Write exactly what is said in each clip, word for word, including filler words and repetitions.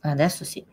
Adesso sì.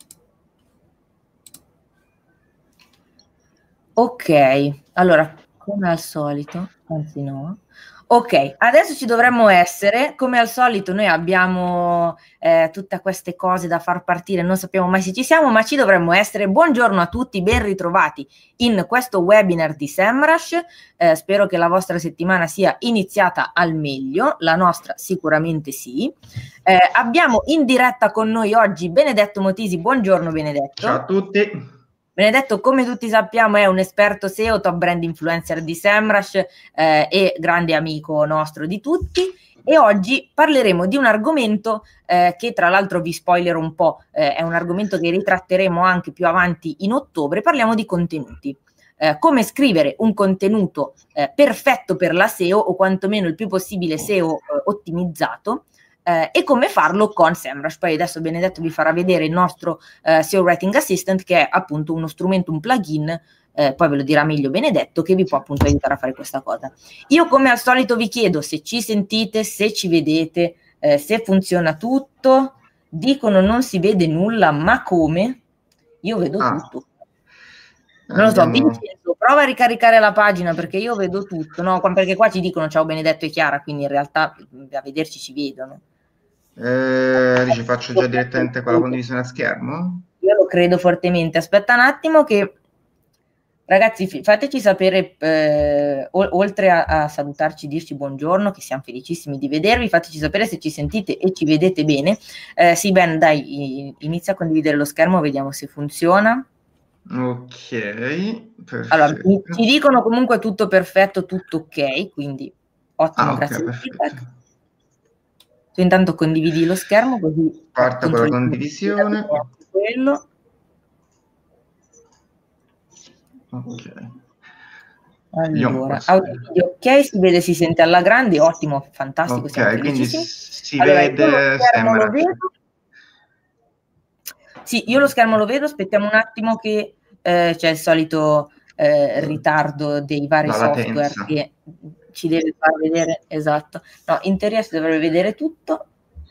Ok, allora, come al solito, anzi no. Ok, adesso ci dovremmo essere, come al solito noi abbiamo eh, tutte queste cose da far partire, non sappiamo mai se ci siamo, ma ci dovremmo essere. Buongiorno a tutti, ben ritrovati in questo webinar di SEMrush. Eh, spero che la vostra settimana sia iniziata al meglio, la nostra sicuramente sì. Eh, abbiamo in diretta con noi oggi Benedetto Motisi. Buongiorno Benedetto. Ciao a tutti. Benedetto, come tutti sappiamo, è un esperto S E O, top brand influencer di SEMrush eh, e grande amico nostro di tutti. E oggi parleremo di un argomento eh, che tra l'altro vi spoilerò un po', eh, è un argomento che ritratteremo anche più avanti in ottobre. Parliamo di contenuti. Eh, come scrivere un contenuto eh, perfetto per la S E O o quantomeno il più possibile S E O eh, ottimizzato. Eh, e come farlo con SEMrush. Poi adesso Benedetto vi farà vedere il nostro eh, S E O Writing Assistant, che è appunto uno strumento, un plugin, eh, poi ve lo dirà meglio Benedetto, che vi può appunto aiutare a fare questa cosa. Io come al solito vi chiedo se ci sentite, se ci vedete, eh, se funziona tutto. Dicono non si vede nulla, ma come? Io vedo ah. tutto. Non lo so, Andiamo... Vincenzo, prova a ricaricare la pagina perché io vedo tutto, no? Perché qua ci dicono ciao Benedetto e Chiara, quindi in realtà a vederci ci vedono. Eh, dici, faccio già direttamente con la condivisione a schermo? Io lo credo fortemente. Aspetta un attimo che, ragazzi, fateci sapere, eh, oltre a, a salutarci, dirci buongiorno, che siamo felicissimi di vedervi, fateci sapere se ci sentite e ci vedete bene. Eh, sì, Ben, dai, inizia a condividere lo schermo, vediamo se funziona. Ok, perfetto. Allora, ci dicono comunque tutto perfetto, tutto ok, quindi ottimo, ah, grazie okay, del feedback. Tu intanto condividi lo schermo così parto con la condivisione. Quello. Ok. Allora, audio, ok, si vede, si sente alla grande, ottimo, fantastico, ok, siamo quindi felicissimi. si allora, vede io lo schermo lo SEMrush. vedo. Sì, io lo schermo lo vedo, aspettiamo un attimo che eh, c'è il solito eh, ritardo dei vari La software latenza. che ci deve far vedere, esatto. No, in teoria si dovrebbe vedere tutto.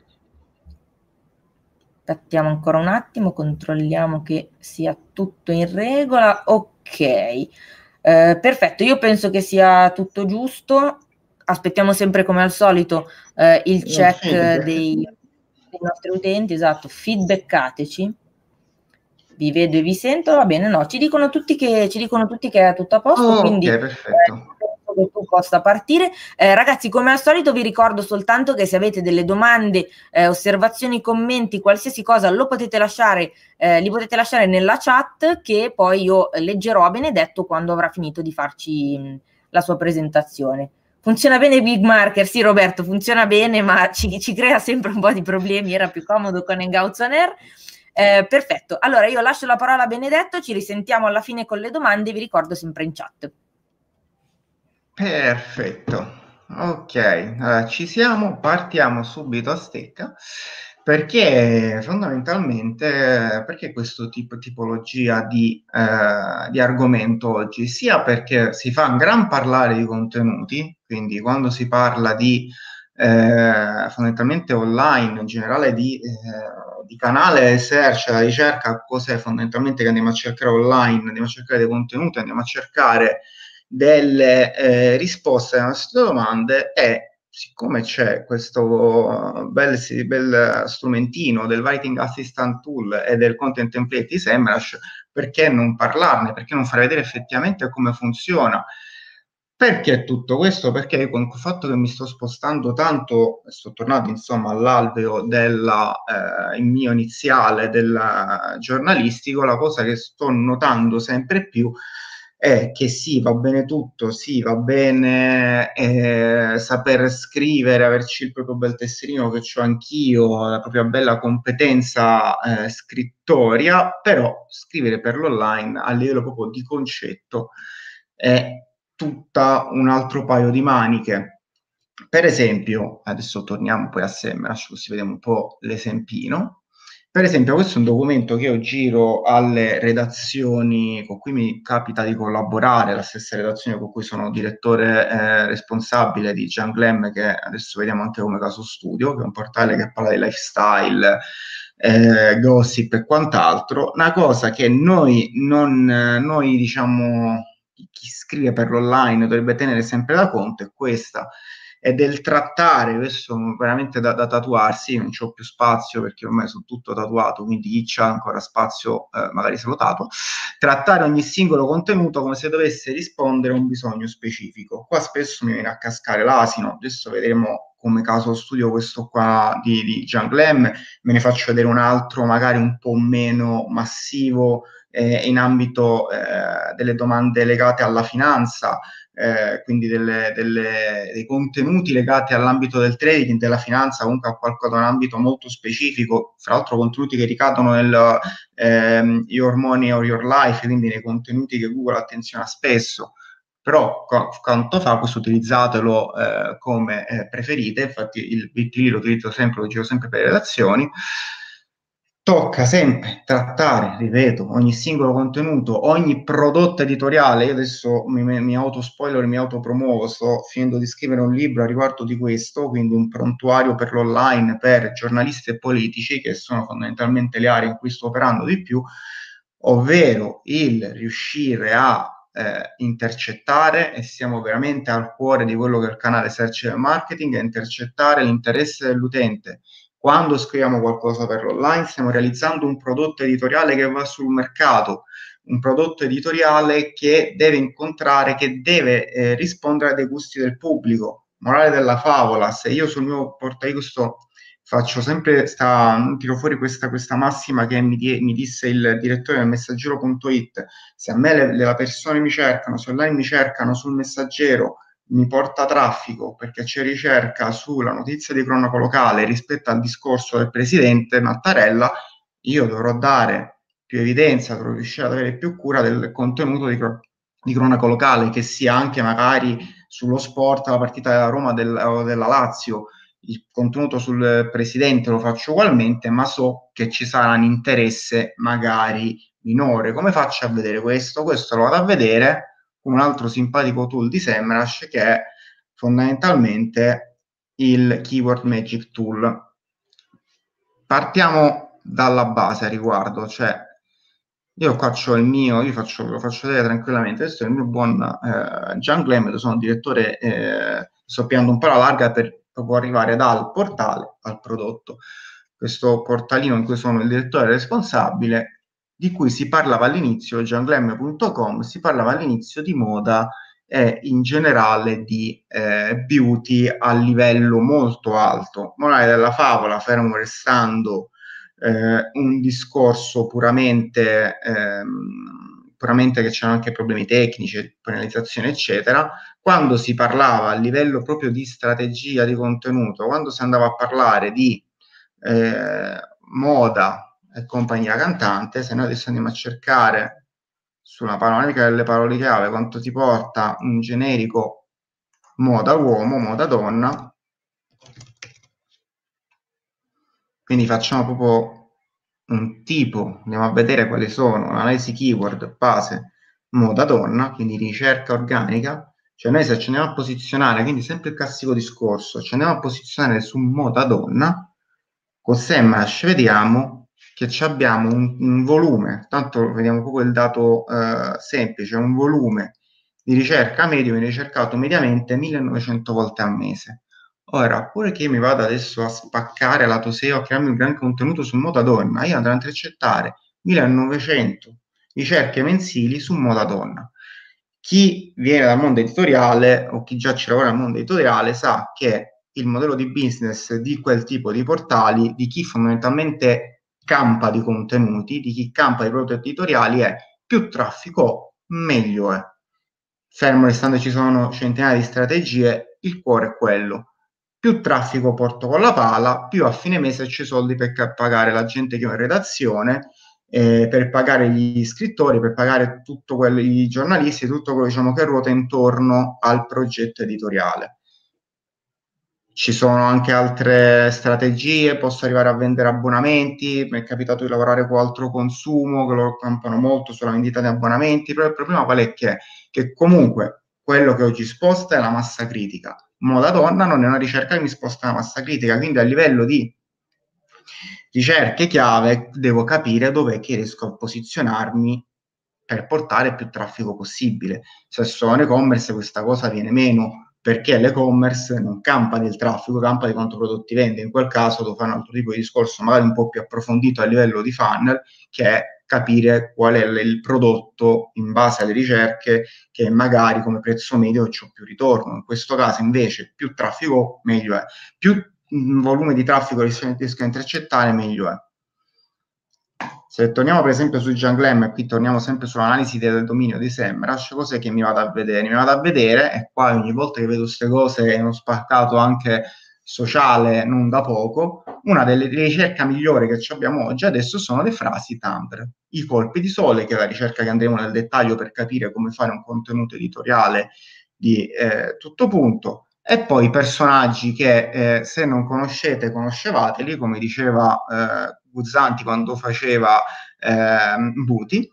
Aspettiamo ancora un attimo, controlliamo che sia tutto in regola. Ok, eh, perfetto, io penso che sia tutto giusto. Aspettiamo sempre come al solito eh, il check dei, dei nostri utenti, esatto, feedbackateci. Vi vedo e vi sento, va bene, no, ci dicono tutti che, ci dicono tutti che è tutto a posto, oh, quindi ok, perfetto. Eh, che tu possa partire. Eh, ragazzi, come al solito vi ricordo soltanto che se avete delle domande, eh, osservazioni, commenti, qualsiasi cosa, lo potete lasciare, eh, li potete lasciare nella chat, che poi io leggerò a Benedetto quando avrà finito di farci mh, la sua presentazione. Funziona bene Big Marker? Sì, Roberto, funziona bene, ma ci, ci crea sempre un po' di problemi, era più comodo con Hangouts on Air. Eh, perfetto, allora io lascio la parola a Benedetto, ci risentiamo alla fine con le domande, vi ricordo sempre in chat. Perfetto, ok, allora, ci siamo, partiamo subito a stecca, perché fondamentalmente, perché questo tipo tipologia di, eh, di argomento oggi? Sia perché si fa un gran parlare di contenuti, quindi quando si parla di eh, fondamentalmente online, in generale di, eh, di canale search, la ricerca, cos'è fondamentalmente che andiamo a cercare online, andiamo a cercare dei contenuti, andiamo a cercare delle eh, risposte alle nostre domande, e siccome c'è questo bel, bel strumentino del Writing Assistant Tool e del Content Template di SEMrush, perché non parlarne, perché non far vedere effettivamente come funziona? Perché tutto questo? Perché con il fatto che mi sto spostando tanto, sto tornando insomma all'alveo del eh, mio iniziale del giornalistico, la cosa che sto notando sempre più è che sì, va bene tutto, sì, va bene eh, saper scrivere, averci il proprio bel tesserino che ho anch'io, la propria bella competenza eh, scrittoria, però scrivere per l'online a livello proprio di concetto è tutta un altro paio di maniche. Per esempio, adesso torniamo poi a SEMrush, così vediamo un po' l'esempino. Per esempio, questo è un documento che io giro alle redazioni con cui mi capita di collaborare, la stessa redazione con cui sono direttore eh, responsabile di Gianglam, che adesso vediamo anche come caso studio, che è un portale che parla di lifestyle, eh, gossip e quant'altro. Una cosa che noi non, noi diciamo, chi scrive per l'online dovrebbe tenere sempre da conto è questa, è del trattare, questo veramente da, da tatuarsi, non c'ho più spazio perché ormai sono tutto tatuato, quindi chi c'ha ancora spazio eh, magari se lo tatua, trattare ogni singolo contenuto come se dovesse rispondere a un bisogno specifico. Qua spesso mi viene a cascare l'asino, adesso vedremo come caso studio questo qua di, di Gian Glemm, me ne faccio vedere un altro magari un po' meno massivo eh, in ambito eh, delle domande legate alla finanza, eh, quindi delle, delle, dei contenuti legati all'ambito del trading, della finanza, comunque a qualcosa, un ambito molto specifico, fra l'altro contenuti che ricadono nel ehm, Your Money or Your Life, quindi nei contenuti che Google attenziona spesso. Però qu- quanto fa questo utilizzatelo eh, come eh, preferite, infatti il bit punto ly lo utilizzo sempre, lo giro sempre per le relazioni. Tocca sempre trattare, ripeto, ogni singolo contenuto, ogni prodotto editoriale. Io adesso mi, mi auto-spoiler, mi autopromuovo, sto finendo di scrivere un libro a riguardo di questo, quindi un prontuario per l'online, per giornalisti e politici, che sono fondamentalmente le aree in cui sto operando di più, ovvero il riuscire a eh, intercettare, e siamo veramente al cuore di quello che è il canale Search Engine Marketing, e intercettare l'interesse dell'utente. Quando scriviamo qualcosa per l'online stiamo realizzando un prodotto editoriale che va sul mercato, un prodotto editoriale che deve incontrare, che deve eh, rispondere ai gusti del pubblico. Morale della favola, se io sul mio portaigusto faccio sempre, sta, tiro fuori questa, questa massima che mi, die, mi disse il direttore del messaggero punto it, se a me le, le persone mi cercano, se online mi cercano sul messaggero, mi porta traffico perché c'è ricerca sulla notizia di cronaca locale rispetto al discorso del presidente Mattarella, io dovrò dare più evidenza, dovrò riuscire ad avere più cura del contenuto di, cro- di cronaca locale, che sia anche magari sullo sport, la partita della Roma del, o della Lazio. Il contenuto sul presidente lo faccio ugualmente, ma so che ci sarà un interesse magari minore. Come faccio a vedere questo? Questo lo vado a vedere un altro simpatico tool di SEMrush, che è fondamentalmente il Keyword Magic Tool. Partiamo dalla base a riguardo, cioè io qua c'ho il mio, io faccio, lo faccio vedere tranquillamente, questo è il mio buon eh, Gian Glemm, sono direttore, eh, sto piando un po' la larga per proprio arrivare dal portale al prodotto. Questo portalino in cui sono il direttore responsabile, di cui si parlava all'inizio, gian glemm punto com, si parlava all'inizio di moda e in generale di eh, beauty a livello molto alto. Morale della favola, fermo restando eh, un discorso puramente, ehm, puramente che c'erano anche problemi tecnici, penalizzazione, eccetera. Quando si parlava a livello proprio di strategia di contenuto, quando si andava a parlare di eh, moda e compagnia cantante, se noi adesso andiamo a cercare sulla panoramica delle parole chiave quanto ti porta un generico moda uomo, moda donna, quindi facciamo proprio un tipo, andiamo a vedere quali sono, analisi keyword, base, moda donna, quindi ricerca organica, cioè noi se ci andiamo a posizionare, quindi sempre il classico discorso, ci andiamo a posizionare su moda donna, con SEMrush vediamo che abbiamo un, un volume, tanto vediamo proprio il dato eh, semplice, un volume di ricerca medio, viene ricercato mediamente millenovecento volte al mese. Ora, pure che io mi vado adesso a spaccare lato S E O, a crearmi un gran contenuto su moda donna, io andrò a intercettare millenovecento ricerche mensili su moda donna. Chi viene dal mondo editoriale o chi già ci lavora nel mondo editoriale sa che il modello di business di quel tipo di portali, di chi fondamentalmente campa di contenuti, di chi campa di prodotti editoriali, è più traffico, meglio è. Fermo restando ci sono centinaia di strategie, il cuore è quello. Più traffico porto con la pala, più a fine mese c'è soldi per pagare la gente che ho in redazione, eh, per pagare gli scrittori, per pagare tutto quello, i giornalisti, tutto quello diciamo, che ruota intorno al progetto editoriale. Ci sono anche altre strategie, posso arrivare a vendere abbonamenti, mi è capitato di lavorare con altro consumo, che lo campano molto sulla vendita di abbonamenti, però il problema qual è che è? Che comunque quello che oggi sposta è la massa critica. Moda donna non è una ricerca che mi sposta la massa critica, quindi a livello di Ricerche chiave, devo capire dov'è che riesco a posizionarmi per portare più traffico possibile. Se sono e-commerce questa cosa viene meno, perché l'e-commerce non campa del traffico, campa di quanto prodotti vende. In quel caso devo fare un altro tipo di discorso, magari un po' più approfondito a livello di funnel, che è capire qual è il prodotto in base alle ricerche che magari come prezzo medio c'ho più ritorno. In questo caso invece più traffico meglio è, più mh, volume di traffico riesco a intercettare meglio è. Se torniamo per esempio su Junglam, e qui torniamo sempre sull'analisi del dominio di SEMrush, cos'è che mi vado a vedere? Mi vado a vedere, e qua ogni volta che vedo queste cose è uno spaccato anche sociale non da poco, una delle ricerche migliori che abbiamo oggi adesso sono le frasi Tumblr, i colpi di sole, che è la ricerca che andremo nel dettaglio per capire come fare un contenuto editoriale di eh, tutto punto, e poi i personaggi che eh, se non conoscete conoscevateli, come diceva eh, Guzzanti quando faceva eh, Buti.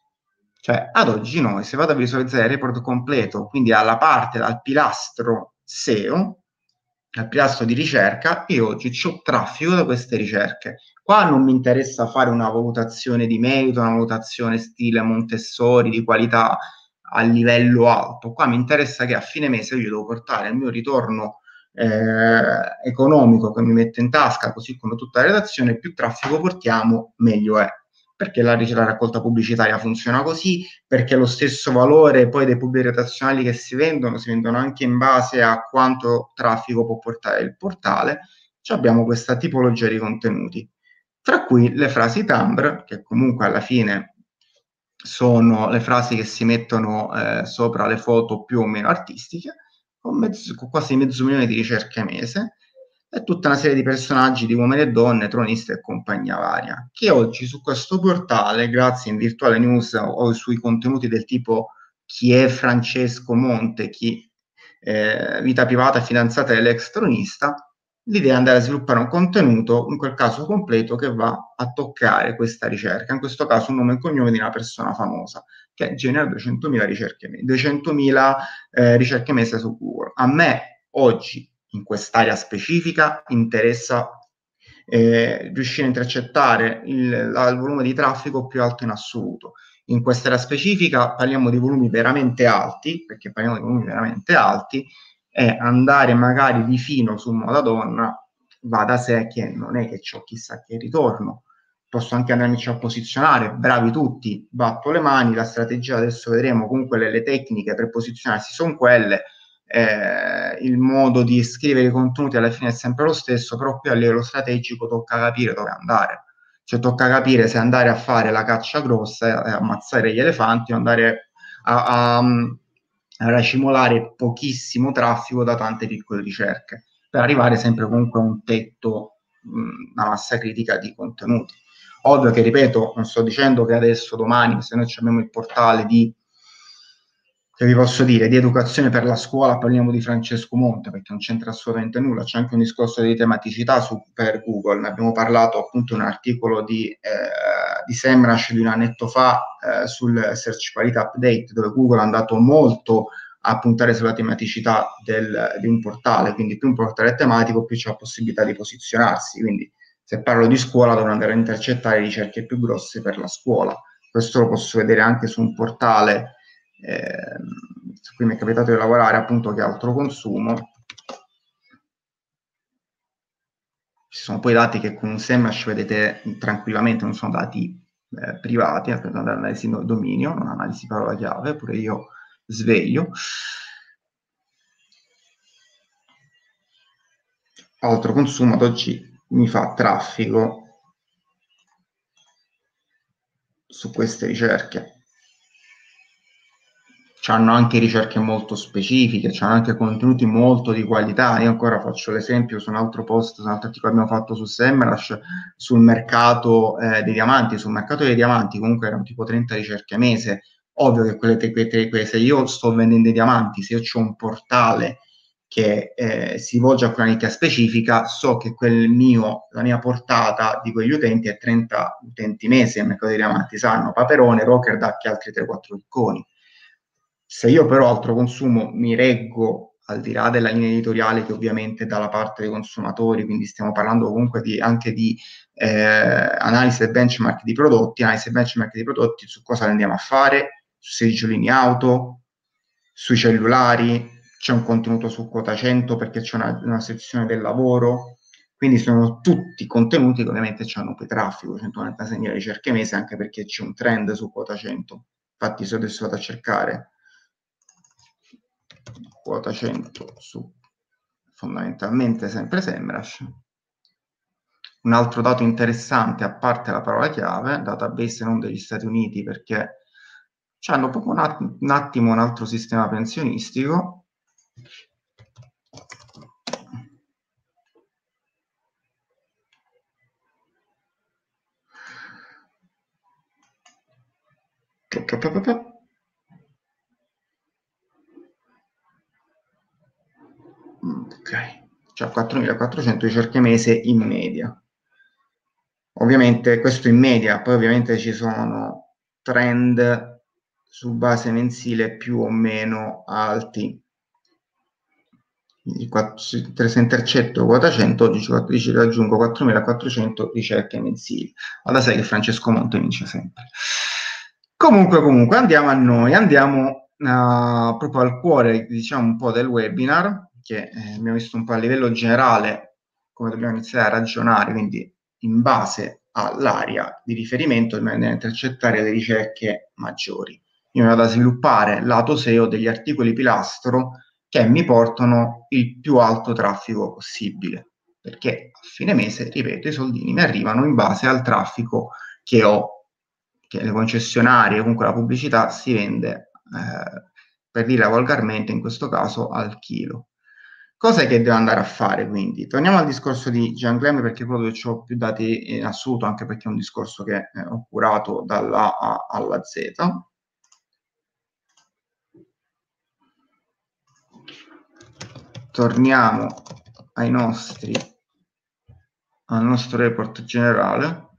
Cioè ad oggi noi, se vado a visualizzare il report completo, quindi alla parte, dal pilastro S E O, al pilastro di ricerca, io oggi ho traffico da queste ricerche. Qua non mi interessa fare una valutazione di merito, una valutazione stile Montessori di qualità a livello alto. Qua mi interessa che a fine mese io devo portare il mio ritorno eh, economico che mi metto in tasca, così come tutta la redazione. Più traffico portiamo, meglio è. Perché la, la raccolta pubblicitaria funziona così, perché lo stesso valore poi dei pubblici redazionali che si vendono, si vendono anche in base a quanto traffico può portare il portale. Ci abbiamo questa tipologia di contenuti, tra cui le frasi Tumblr, che comunque alla fine sono le frasi che si mettono eh, sopra le foto più o meno artistiche, con, mezzo, con quasi mezzo milione di ricerche mese, e tutta una serie di personaggi di uomini e donne, tronisti e compagnia varia, che oggi su questo portale, grazie in Virtuale News o, o sui contenuti del tipo chi è Francesco Monte, chi eh, vita privata fidanzata dell'ex tronista, l'idea è andare a sviluppare un contenuto, in quel caso completo, che va a toccare questa ricerca, in questo caso un nome e cognome di una persona famosa, che genera duecentomila ricerche, duecentomila eh, ricerche messe su Google. A me oggi, in quest'area specifica, interessa eh, riuscire a intercettare il, la, il volume di traffico più alto in assoluto. In quest'area specifica parliamo di volumi veramente alti, perché parliamo di volumi veramente alti, e andare magari di fino su moda donna va da sé che non è che c'ho chissà che ritorno. Posso anche andarmici a posizionare, bravi tutti, batto le mani, la strategia adesso vedremo, comunque le, le tecniche per posizionarsi sono quelle, eh, il modo di scrivere i contenuti alla fine è sempre lo stesso, però qui a livello strategico tocca capire dove andare. Cioè tocca capire se andare a fare la caccia grossa e ammazzare gli elefanti o andare a, a, a racimolare pochissimo traffico da tante piccole ricerche, per arrivare sempre comunque a un tetto, mh, una massa critica di contenuti. Ovvio che, ripeto, non sto dicendo che adesso, domani, se noi abbiamo il portale di, che vi posso dire, di educazione per la scuola, parliamo di Francesco Monte, perché non c'entra assolutamente nulla, c'è anche un discorso di tematicità su, per Google, ne abbiamo parlato appunto in un articolo di, eh, di SEMrush di un annetto fa eh, sul Search Quality Update, dove Google è andato molto a puntare sulla tematicità del, di un portale, quindi più un portale è tematico, più c'è la possibilità di posizionarsi, quindi se parlo di scuola dovrò andare a intercettare ricerche più grosse per la scuola. Questo lo posso vedere anche su un portale eh, su cui mi è capitato di lavorare, appunto, che è Altro Consumo. Ci sono poi dati che con un SEMrush vedete tranquillamente, non sono dati eh, privati, eh, per analisi dominio, non analisi parola chiave, pure io sveglio. Altro Consumo ad oggi mi fa traffico su queste ricerche. C'hanno anche ricerche molto specifiche, c'hanno anche contenuti molto di qualità. Io ancora faccio l'esempio su un altro post, su un altro articolo che abbiamo fatto su SEMrush, sul mercato eh, dei diamanti. Sul mercato dei diamanti comunque erano tipo trenta ricerche mese. Ovvio che quelle, quelle, quelle, se io sto vendendo i diamanti, se io ho un portale che eh, si volge a quella nicchia specifica, so che quel mio, la mia portata di quegli utenti è trenta utenti mesi. Nel mercato dei diamanti sanno Paperone, Rocker Duck e altri tre quattro picconi. Se io però Altro Consumo mi reggo al di là della linea editoriale che ovviamente è dalla parte dei consumatori, quindi stiamo parlando comunque di, anche di eh, analisi e benchmark di prodotti, analisi e benchmark di prodotti su cosa andiamo a fare, su seggiolini auto, sui cellulari, c'è un contenuto su quota cento perché c'è una, una sezione del lavoro, quindi sono tutti contenuti che ovviamente hanno poi traffico, centonovantasei ricerche mese, anche perché c'è un trend su quota cento. Infatti se adesso vado a cercare quota cento su fondamentalmente sempre SEMrush, un altro dato interessante, a parte la parola chiave, database non degli Stati Uniti, perché hanno proprio un, att- un attimo un altro sistema pensionistico. Ok, cioè quattromilaquattrocento ricerche mese in media. Ovviamente questo in media, poi ovviamente ci sono trend su base mensile più o meno alti. Se intercetto quota cento, dici raggiungo quattromilaquattrocento ricerche mensili. Ma sai che Francesco Monte vince sempre. Comunque, comunque, andiamo a noi, andiamo uh, proprio al cuore, diciamo, un po' del webinar, che eh, abbiamo visto un po' a livello generale come dobbiamo iniziare a ragionare, quindi in base all'area di riferimento dobbiamo intercettare le ricerche maggiori. Io vado a sviluppare lato S E O degli articoli pilastro che mi portano il più alto traffico possibile, perché a fine mese, ripeto, i soldini mi arrivano in base al traffico che ho, che le concessionarie, comunque la pubblicità si vende, eh, per dirla volgarmente, in questo caso al chilo. Cos'è che devo andare a fare quindi? Torniamo al discorso di Gian Glemm, perché quello che ho più dati in assoluto, anche perché è un discorso che eh, ho curato dalla A alla Z. Torniamo ai nostri, al nostro report generale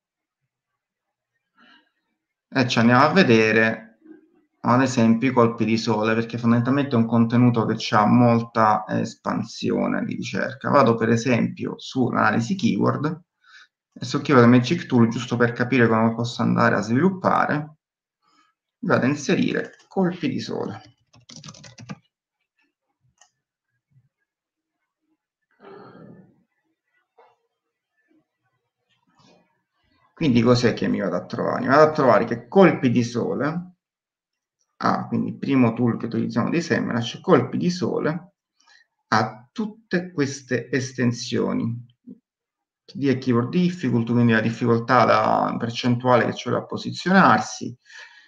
e ci andiamo a vedere ad esempio i colpi di sole, perché fondamentalmente è un contenuto che ha molta espansione di ricerca. Vado per esempio sull'analisi keyword e su Keyword Magic Tool, giusto per capire come posso andare a sviluppare, vado a inserire colpi di sole. Quindi cos'è che mi vado a trovare? Mi vado a trovare che colpi di sole, ah, quindi il primo tool che utilizziamo di SEMrush, colpi di sole, ha tutte queste estensioni. T D è keyword difficult, quindi la difficoltà da percentuale che c'è da posizionarsi,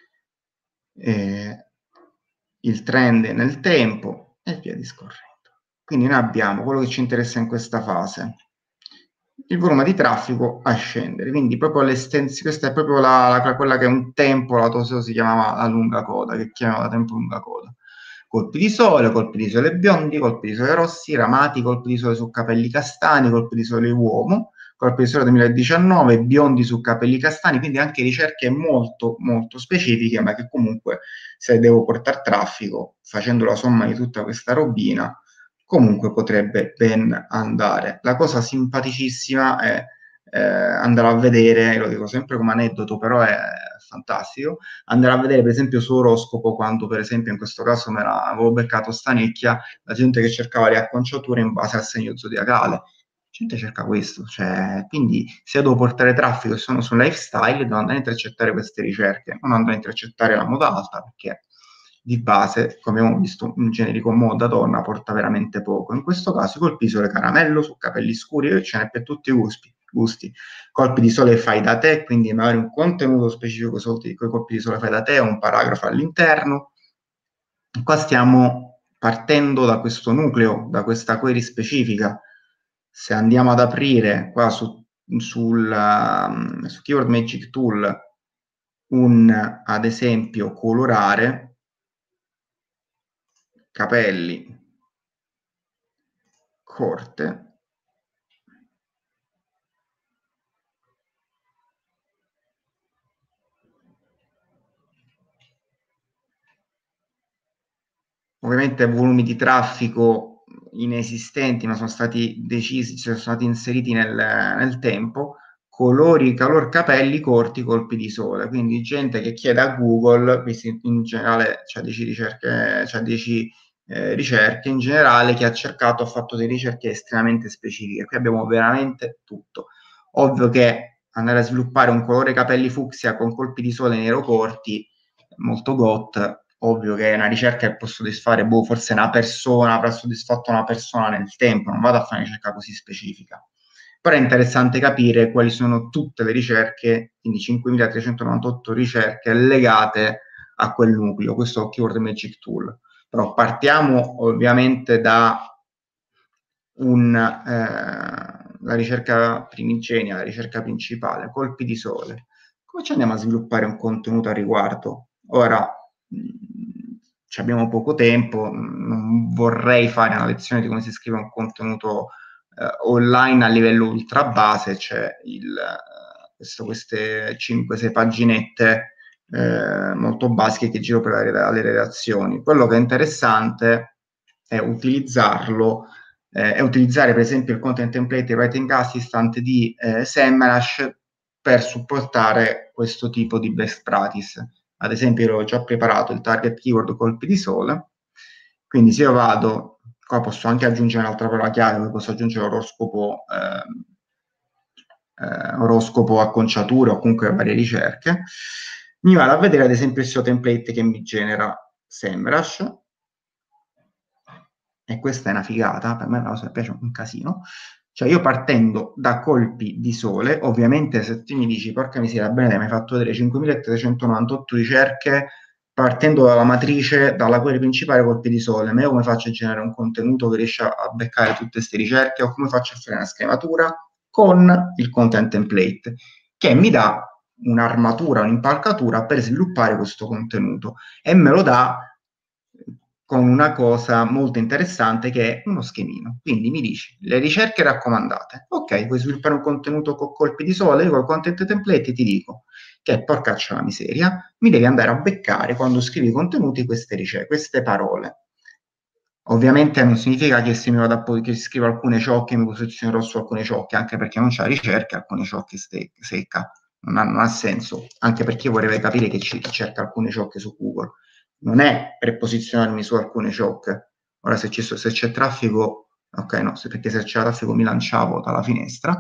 eh, il trend nel tempo e via discorrendo. Quindi noi abbiamo quello che ci interessa in questa fase, il volume di traffico a scendere, quindi proprio l'estensione, questa è proprio la, la, quella che un tempo la Toseo si chiamava la lunga coda, che chiamava da tempo lunga coda. Colpi di sole, colpi di sole biondi, colpi di sole rossi, ramati, colpi di sole su capelli castani, colpi di sole uomo, colpi di sole duemiladiciannove, biondi su capelli castani, quindi anche ricerche molto molto specifiche, ma che comunque se devo portare traffico, facendo la somma di tutta questa robina, comunque potrebbe ben andare. La cosa simpaticissima è eh, andare a vedere, lo dico sempre come aneddoto, però è fantastico, andare a vedere per esempio su oroscopo, quando per esempio in questo caso me la avevo beccato Stanecchia, la gente che cercava le acconciature in base al segno zodiacale. La gente cerca questo, cioè, quindi se io devo portare traffico e sono sul lifestyle, devo andare a intercettare queste ricerche, non andare a intercettare la moda alta, perché di base, come abbiamo visto, un generico moda donna porta veramente poco. In questo caso colpi di sole caramello su capelli scuri, ce n'è per tutti i gusti, gusti. Colpi di sole fai da te, quindi magari un contenuto specifico con i colpi di sole fai da te, un paragrafo all'interno. Qua stiamo partendo da questo nucleo, da questa query specifica. Se andiamo ad aprire qua su, sul, um, su Keyword Magic Tool un, ad esempio, colorare, capelli, corte, ovviamente volumi di traffico inesistenti, ma sono stati decisi, sono stati inseriti nel, nel tempo, colori, calor capelli corti, colpi di sole. Quindi gente che chiede a Google, in generale c'è dieci ricerche, c'è dieci eh, ricerche, in generale chi ha cercato ha fatto delle ricerche estremamente specifiche. Qui abbiamo veramente tutto. Ovvio che andare a sviluppare un colore capelli fucsia con colpi di sole nero corti, molto got, ovvio che è una ricerca che può soddisfare, boh, forse una persona, avrà soddisfatto una persona nel tempo, non vado a fare una ricerca così specifica. Però è interessante capire quali sono tutte le ricerche, quindi cinquemilatrecentonovantotto ricerche legate a quel nucleo, questo Keyword Magic Tool. Però partiamo ovviamente da un, eh, la ricerca primigenia, la ricerca principale, colpi di sole. Come ci andiamo a sviluppare un contenuto a riguardo? Ora, mh, abbiamo poco tempo, non vorrei fare una lezione di come si scrive un contenuto eh, online a livello ultra base, c'è il, eh, questo, queste cinque sei paginette eh, molto basiche che giro per le, le redazioni. Quello che è interessante è utilizzarlo eh, è utilizzare per esempio il Content Template e Writing Assistant di eh, SEMrush per supportare questo tipo di best practice. Ad esempio io ho già preparato il target keyword colpi di sole, quindi se io vado, qua posso anche aggiungere un'altra parola chiave, posso aggiungere oroscopo, eh, eh, oroscopo acconciature o comunque varie ricerche, mi vado a vedere ad esempio il suo template che mi genera SEMrush, e questa è una figata, per me la cosa piace un casino, cioè io partendo da colpi di sole, ovviamente se tu mi dici porca miseria, bene, mi hai fatto vedere cinquemilatrecentonovantotto ricerche partendo dalla matrice, dalla query principale colpi di sole, ma io come faccio a generare un contenuto che riesce a beccare tutte queste ricerche o come faccio a fare una schematura con il content template che mi dà un'armatura, un'impalcatura per sviluppare questo contenuto e me lo dà con una cosa molto interessante che è uno schemino. Quindi mi dici, le ricerche raccomandate. Ok, vuoi sviluppare un contenuto con colpi di sole, con content template, ti dico che porcaccia la miseria, mi devi andare a beccare quando scrivi contenuti queste ricerche, queste parole. Ovviamente non significa che se mi vado a poi che scrivo alcune ciocche mi posizionerò su alcune ciocche, anche perché non c'è ricerca, alcune ciocche ste- secca. Non ha, non ha senso, anche perché vorrei capire che ci, cerca alcune ciocche su Google. Non è per posizionarmi su alcune ciocche. Ora se, ci, se c'è traffico, ok, no, se, perché se c'è traffico mi lanciavo dalla finestra,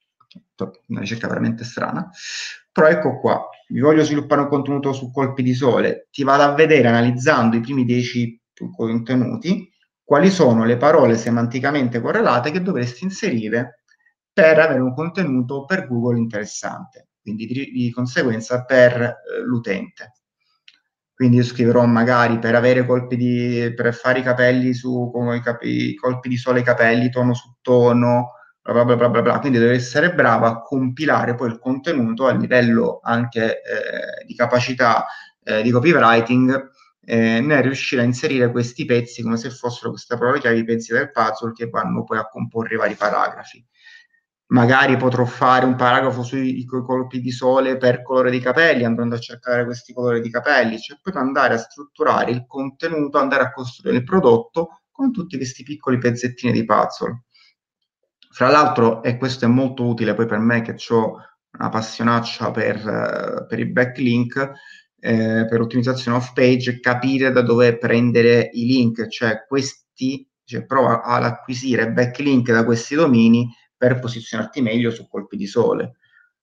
una ricerca veramente strana, però ecco qua, vi voglio sviluppare un contenuto su colpi di sole, ti vado a vedere analizzando i primi dieci contenuti, quali sono le parole semanticamente correlate che dovresti inserire per avere un contenuto per Google interessante, quindi di, di conseguenza per eh, l'utente. Quindi io scriverò magari per avere colpi di, per fare i capelli su, come i, capi, i colpi di sole ai capelli, tono su tono, bla bla bla bla bla. Quindi devo essere bravo a compilare poi il contenuto a livello anche eh, di capacità eh, di copywriting, eh, nel riuscire a inserire questi pezzi come se fossero queste parole chiave, i pezzi del puzzle che vanno poi a comporre i vari paragrafi. Magari potrò fare un paragrafo sui colpi di sole per colore di capelli, andando a cercare questi colori di capelli, cioè poi andare a strutturare il contenuto, andare a costruire il prodotto con tutti questi piccoli pezzettini di puzzle. Fra l'altro, e questo è molto utile poi per me che ho una passionaccia per, per i backlink, eh, per ottimizzazione off page, capire da dove prendere i link, cioè questi, cioè prova ad acquisire backlink da questi domini per posizionarti meglio su colpi di sole.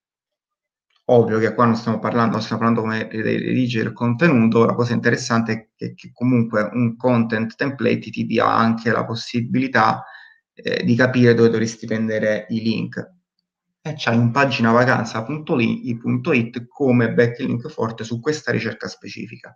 Ovvio che qua non stiamo parlando, non stiamo parlando come redigere il contenuto, la cosa interessante è che, che comunque un content template ti dia anche la possibilità eh, di capire dove dovresti prendere i link. E c'hai un pagina vacanza punto it come backlink forte su questa ricerca specifica.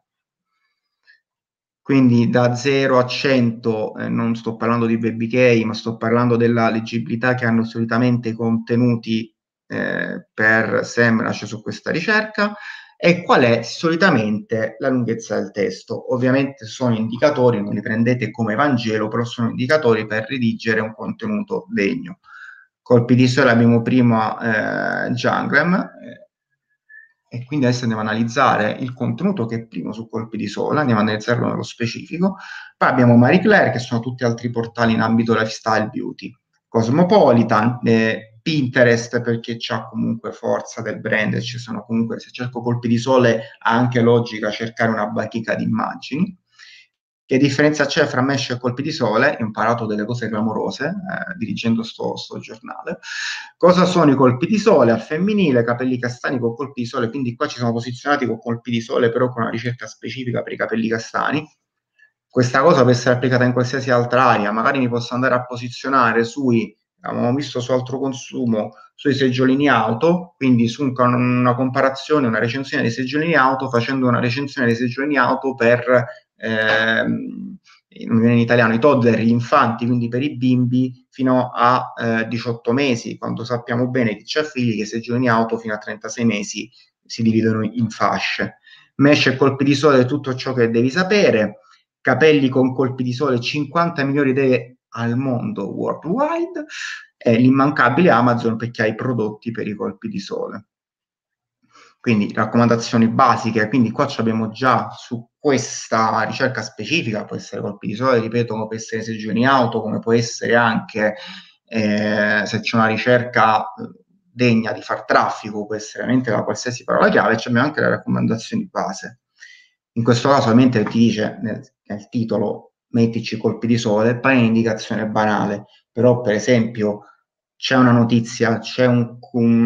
Quindi da zero a cento, eh, non sto parlando di baby key, ma sto parlando della leggibilità che hanno solitamente i contenuti eh, per SEMrush su questa ricerca, e qual è solitamente la lunghezza del testo. Ovviamente sono indicatori, non li prendete come Vangelo, però sono indicatori per redigere un contenuto degno. Colpi di sole abbiamo prima eh, Junglem, eh, e quindi adesso andiamo a analizzare il contenuto che è primo su Colpi di Sole, andiamo a analizzarlo nello specifico. Poi abbiamo Marie Claire, che sono tutti altri portali in ambito lifestyle beauty, Cosmopolitan, eh, Pinterest, perché c'ha comunque forza del brand, ci sono comunque, se cerco Colpi di Sole ha anche logica cercare una bacheca di immagini. Che differenza c'è fra Mesh e Colpi di Sole? Ho imparato delle cose clamorose eh, dirigendo sto, sto giornale. Cosa sono i colpi di sole? Al femminile, capelli castani con colpi di sole, quindi qua ci siamo posizionati con colpi di sole, però con una ricerca specifica per i capelli castani. Questa cosa può essere applicata in qualsiasi altra area, magari mi posso andare a posizionare sui, abbiamo visto su altro consumo, sui seggiolini auto, quindi su un, una comparazione, una recensione dei seggiolini auto, facendo una recensione dei seggiolini auto per Ehm, non viene in italiano, i toddler, gli infanti, quindi per i bimbi fino a eh, diciotto mesi, quando sappiamo bene chi c'ha figli che i seggiolini auto fino a trentasei mesi si dividono in fasce. Mesh e colpi di sole, tutto ciò che devi sapere. Capelli con colpi di sole, cinquanta migliori idee al mondo worldwide. E l'immancabile Amazon perché ha i prodotti per i colpi di sole. Quindi raccomandazioni basiche, quindi qua abbiamo già su questa ricerca specifica, può essere colpi di sole, ripeto, come può essere seggiolini auto, come può essere anche eh, se c'è una ricerca degna di far traffico, può essere veramente da qualsiasi parola chiave, abbiamo anche le raccomandazioni base. In questo caso ovviamente ti dice nel, nel titolo mettici colpi di sole, poi è un'indicazione banale, però per esempio c'è una notizia, c'è un,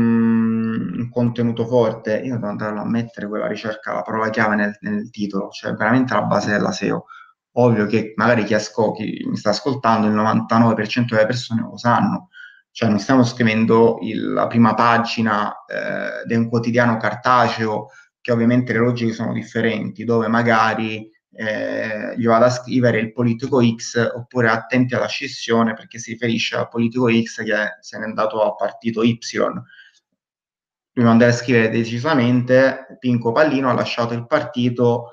un, un contenuto forte, io devo andarlo a mettere quella ricerca, la parola chiave nel, nel titolo, cioè veramente la base della S E O. Ovvio che magari chi, asco, chi mi sta ascoltando, il novantanove per cento delle persone lo sanno, cioè non stiamo scrivendo il, la prima pagina eh, di un quotidiano cartaceo, che ovviamente le logiche sono differenti, dove magari eh, gli vado a scrivere il politico X oppure attenti alla scissione perché si riferisce al politico X che se n'è andato al partito Y. Prima di andare a scrivere decisamente, Pinco Pallino ha lasciato il partito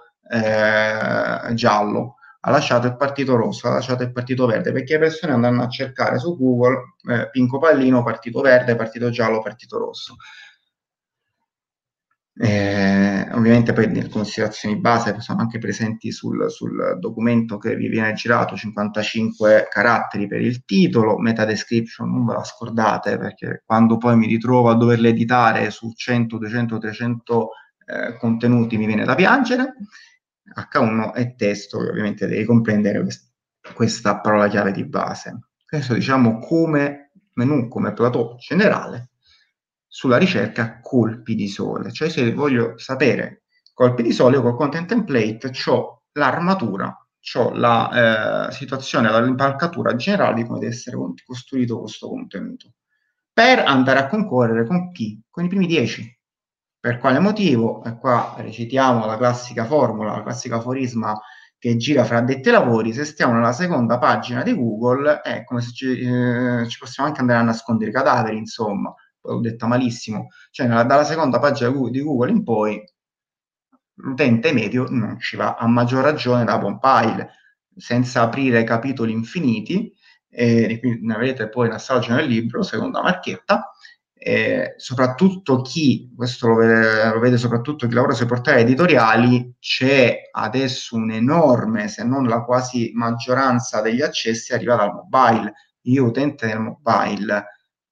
eh, giallo, ha lasciato il partito rosso, ha lasciato il partito verde, perché le persone andranno a cercare su Google eh, Pinco Pallino, partito verde, partito giallo, partito rosso. Eh, ovviamente poi le considerazioni base sono anche presenti sul, sul documento che vi viene girato, cinquantacinque caratteri per il titolo, meta description, non ve la scordate perché quando poi mi ritrovo a doverle editare su cento, duecento, trecento eh, contenuti mi viene da piangere. acca uno è testo, che ovviamente devi comprendere quest- questa parola chiave di base. Questo diciamo come menu, come plateau generale sulla ricerca colpi di sole, cioè se voglio sapere colpi di sole, io col content template ho l'armatura, ho la eh, situazione, l'impalcatura generale di come deve essere costruito questo contenuto, per andare a concorrere con chi? Con i primi dieci. Per quale motivo? E qua recitiamo la classica formula, la classica aforisma che gira fra addetti ai lavori, se stiamo nella seconda pagina di Google è come se ci, eh, ci possiamo anche andare a nascondere i cadaveri, insomma, l'ho detta malissimo, cioè nella, dalla seconda pagina di Google in poi l'utente medio non ci va, a maggior ragione da Compile, senza aprire capitoli infiniti, eh, e quindi ne avete poi un assaggio nel libro, seconda marchetta, eh, soprattutto chi, questo lo vede, lo vede soprattutto chi lavora sui portali editoriali, c'è adesso un enorme, se non la quasi maggioranza degli accessi arriva dal mobile. Io utente del mobile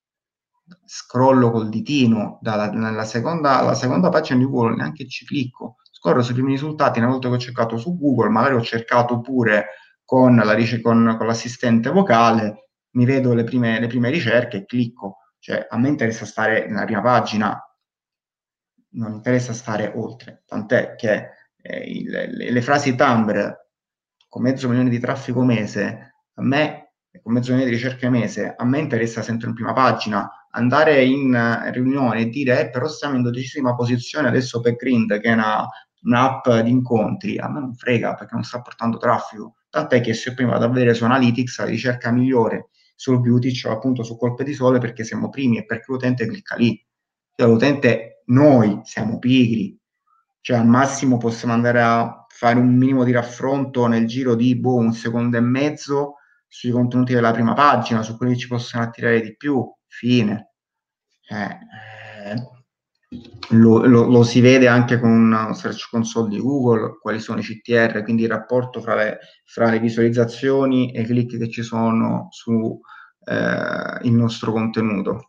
scrollo col ditino dalla, nella seconda, alla seconda pagina di Google, neanche ci clicco, scorro sui primi risultati, una volta che ho cercato su Google, magari ho cercato pure con, la, con, con l'assistente vocale, mi vedo le prime, le prime ricerche e clicco. Cioè, a me interessa stare nella prima pagina, non interessa stare oltre, tant'è che eh, il, le, le frasi Tumblr con mezzo milione di traffico mese, a me, con mezzo milione di ricerche mese, a me interessa sempre in prima pagina, andare in uh, riunione e dire eh, però stiamo in dodicesima posizione adesso per Grind, che è una, un'app di incontri, a me non frega perché non sta portando traffico, tant'è che se prima vado a vedere su Analytics la ricerca migliore sul beauty c'è appunto su colpe di sole perché siamo primi e perché l'utente clicca lì, cioè l'utente, noi siamo pigri, cioè al massimo possiamo andare a fare un minimo di raffronto nel giro di boh, un secondo e mezzo sui contenuti della prima pagina, su quelli che ci possono attirare di più, fine. Eh, eh, lo, lo, lo si vede anche con una Search Console di Google, quali sono i C T R, quindi il rapporto fra le, fra le visualizzazioni e i click che ci sono su eh, il nostro contenuto.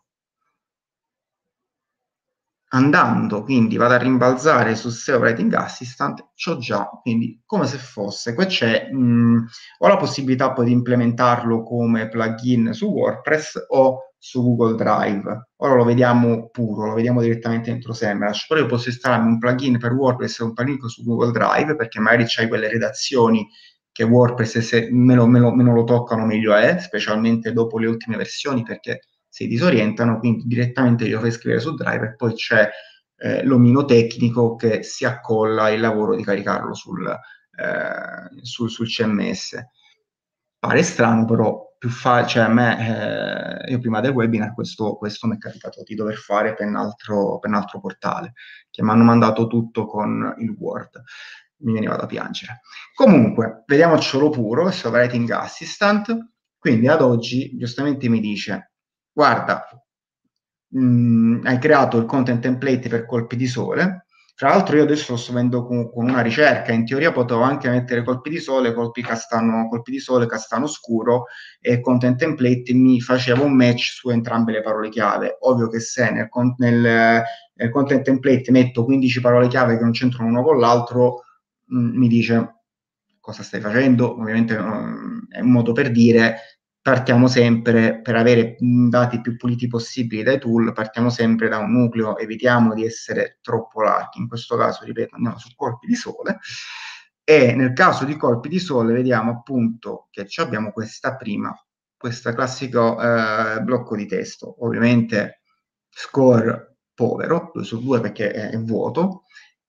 Andando, quindi vado a rimbalzare su S E O Writing Assistant, c'ho già, quindi come se fosse, qua c'è, mh, ho la possibilità poi di implementarlo come plugin su WordPress o su Google Drive. Ora lo vediamo puro, lo vediamo direttamente dentro SEMrush, però io posso installarmi un plugin per WordPress e un plugin su Google Drive, perché magari c'hai quelle redazioni che WordPress, se meno, meno, meno lo toccano meglio è, specialmente dopo le ultime versioni, perché si disorientano, quindi direttamente io fai scrivere su Drive e poi c'è eh, l'omino tecnico che si accolla il lavoro di caricarlo sul, eh, sul, sul C M S. Pare strano, però più facile, cioè a me, eh, io prima del webinar questo, questo mi è capitato di dover fare per un altro, per un altro portale, che mi hanno mandato tutto con il Word. Mi veniva da piangere. Comunque, vediamocelo puro, Writing Assistant. Quindi ad oggi, giustamente mi dice, guarda, mh, hai creato il content template per colpi di sole. Tra l'altro io adesso lo sto vedendo con, con una ricerca, in teoria potevo anche mettere colpi di sole, colpi, castano, colpi di sole, castano scuro e content template mi faceva un match su entrambe le parole chiave. Ovvio che se nel, nel, nel content template metto quindici parole chiave che non c'entrano uno con l'altro, mh, mi dice cosa stai facendo. Ovviamente um, è un modo per dire partiamo sempre, per avere dati più puliti possibili dai tool, partiamo sempre da un nucleo, evitiamo di essere troppo larghi. In questo caso, ripeto, andiamo su colpi di sole, e nel caso di colpi di sole vediamo appunto che abbiamo questa prima, questo classico eh, blocco di testo, ovviamente score povero, due su due perché è, è vuoto.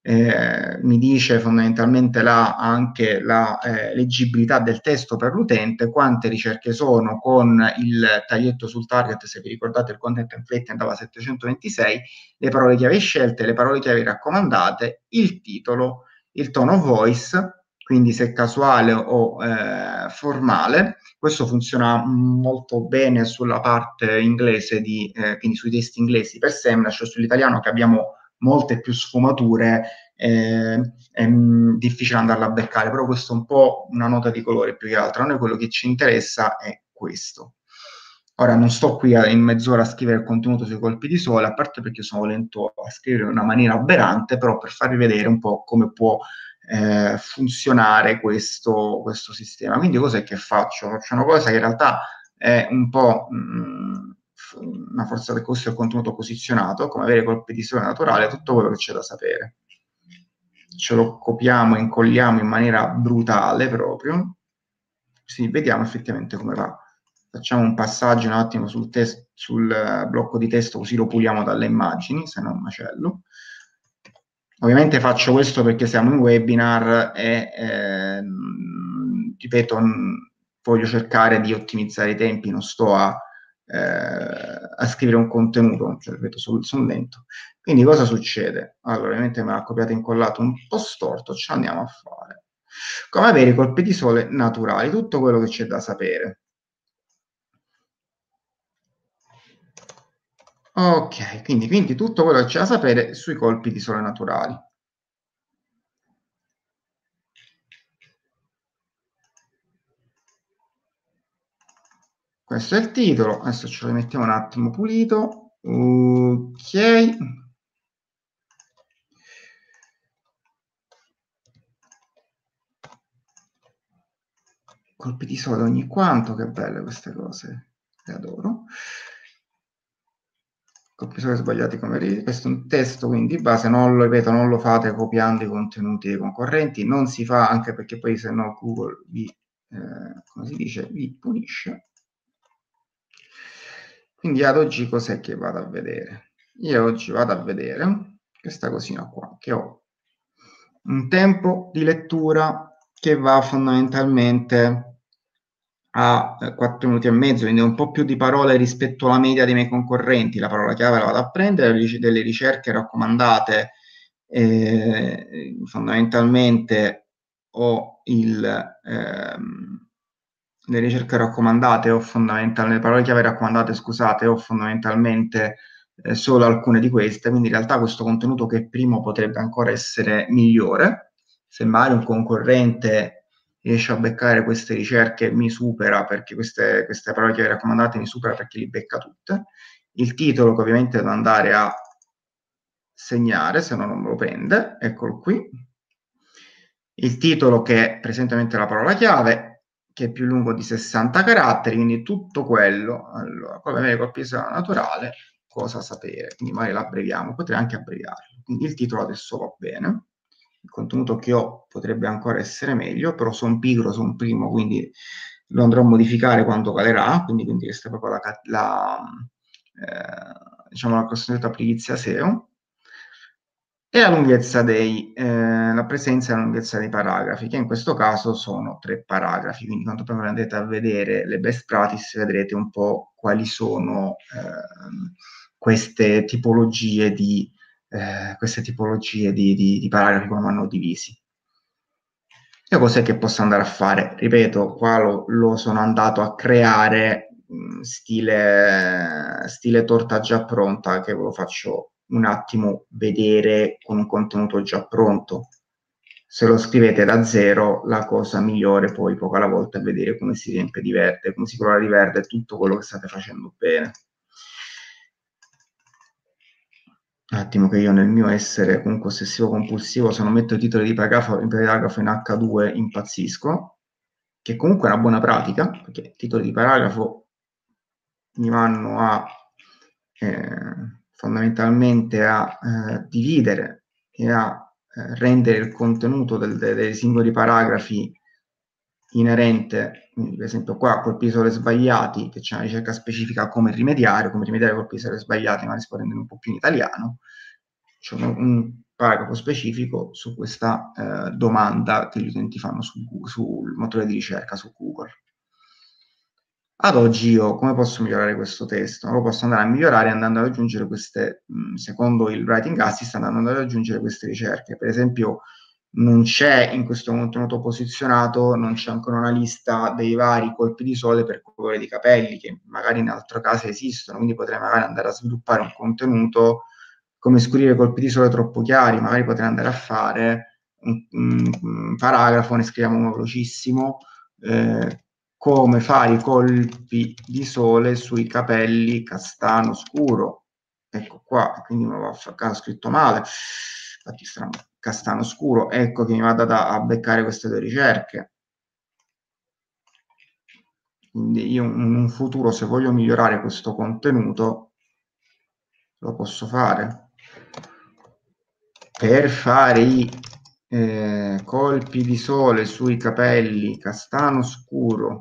Eh, mi dice fondamentalmente la, anche la eh, leggibilità del testo per l'utente, quante ricerche sono con il taglietto sul target. Se vi ricordate, il content template andava a settecentoventisei, le parole chiave scelte, le parole chiave raccomandate, il titolo, il tone of voice, quindi se casuale o eh, formale. Questo funziona molto bene sulla parte inglese, di, eh, quindi sui testi inglesi per SEMrush, sull'italiano che abbiamo molte più sfumature, eh, è mh, difficile andarla a beccare, però questo è un po' una nota di colore più che altro. A noi quello che ci interessa è questo. Ora non sto qui a, in mezz'ora a scrivere il contenuto sui colpi di sole, a parte perché sono lento a scrivere in una maniera aberrante, però per farvi vedere un po' come può eh, funzionare questo, questo sistema. Quindi cos'è che faccio? Faccio una cosa che in realtà è un po' mh, una forza del costo del contenuto posizionato, come avere colpi di sole naturale, tutto quello che c'è da sapere. Ce lo copiamo e incolliamo in maniera brutale proprio, sì, vediamo effettivamente come va. Facciamo un passaggio un attimo sul, test, sul uh, blocco di testo, così lo puliamo dalle immagini, se no un macello. Ovviamente faccio questo perché siamo in webinar e, eh, ripeto, voglio cercare di ottimizzare i tempi, non sto a, eh, a scrivere un contenuto, cioè, ripeto, sono, sono lento. Quindi cosa succede? Allora, ovviamente me l'ha copiato e incollato un po' storto, ce l'andiamo a fare. Come avere i colpi di sole naturali, tutto quello che c'è da sapere. Ok, quindi, quindi tutto quello che c'è da sapere sui colpi di sole naturali. Questo è il titolo, adesso ce lo mettiamo un attimo pulito. Ok. Colpi di sole ogni quanto, che belle queste cose, le adoro. Colpi di sole sbagliati come ridi. Questo è un testo, quindi di base, non lo ripeto, non lo fate copiando i contenuti dei concorrenti, non si fa, anche perché poi se no Google vi, eh, come si dice, vi punisce. Quindi ad oggi cos'è che vado a vedere? Io oggi vado a vedere questa cosina qua, che ho un tempo di lettura che va fondamentalmente a quattro minuti e mezzo, quindi un po' più di parole rispetto alla media dei miei concorrenti. La parola chiave la vado a prendere, delle ricerche raccomandate, eh, fondamentalmente ho il... Ehm, le ricerche raccomandate o fondamentalmente, le parole chiave raccomandate, scusate, o fondamentalmente eh, solo alcune di queste, quindi in realtà questo contenuto che primo potrebbe ancora essere migliore. Se magari un concorrente riesce a beccare queste ricerche, mi supera perché queste, queste parole chiave raccomandate mi supera perché li becca tutte. Il titolo che ovviamente devo andare a segnare, se no non me lo prende, eccolo qui. Il titolo che è presentemente la parola chiave, che è più lungo di sessanta caratteri, quindi tutto quello, allora, come vedete col peso naturale, cosa sapere, quindi magari l'abbreviamo, potrei anche abbreviarlo, quindi il titolo adesso va bene, il contenuto che ho potrebbe ancora essere meglio, però sono pigro, sono primo, quindi lo andrò a modificare quando calerà, quindi, quindi questa è proprio la, la, eh, diciamo la cosiddetta perizia S E O, e la lunghezza dei, eh, la presenza e la lunghezza dei paragrafi, che in questo caso sono tre paragrafi, quindi quando poi andrete a vedere le best practice vedrete un po' quali sono eh, queste tipologie di, eh, queste tipologie di, di, di paragrafi, come vanno divisi. E cos'è che posso andare a fare? Ripeto, qua lo, lo sono andato a creare mh, stile, stile torta già pronta, che ve lo faccio un attimo vedere con un contenuto già pronto. Se lo scrivete da zero, la cosa migliore poi poco alla volta è vedere come si riempie di verde, come si colora di verde tutto quello che state facendo bene. Un attimo che io nel mio essere comunque ossessivo compulsivo, se non metto i titoli di paragrafo in, paragrafo in acca due impazzisco, che comunque è una buona pratica, perché i titoli di paragrafo mi vanno a eh, fondamentalmente a eh, dividere e a eh, rendere il contenuto del, de, dei singoli paragrafi inerente, quindi per esempio qua colpi sole sbagliati, che c'è una ricerca specifica come rimediare, come rimediare colpi sole sbagliati, ma si può rendere un po' più in italiano, c'è un, un paragrafo specifico su questa eh, domanda che gli utenti fanno su, sul motore di ricerca su Google. Ad oggi io come posso migliorare questo testo? Lo posso andare a migliorare andando ad aggiungere queste, mh, secondo il Writing Assistant, andando ad aggiungere queste ricerche. Per esempio, non c'è in questo contenuto posizionato, non c'è ancora una lista dei vari colpi di sole per colore di capelli, che magari in altro caso esistono, quindi potrei magari andare a sviluppare un contenuto come scurire colpi di sole troppo chiari, magari potrei andare a fare un, un, un paragrafo, ne scriviamo uno velocissimo, eh, come fare i colpi di sole sui capelli castano scuro. Ecco qua, quindi me l'ho scritto male, infatti strano, castano scuro, ecco che mi vada da, a beccare queste due ricerche. Quindi io in un futuro, se voglio migliorare questo contenuto, lo posso fare. Per fare i eh, colpi di sole sui capelli castano scuro,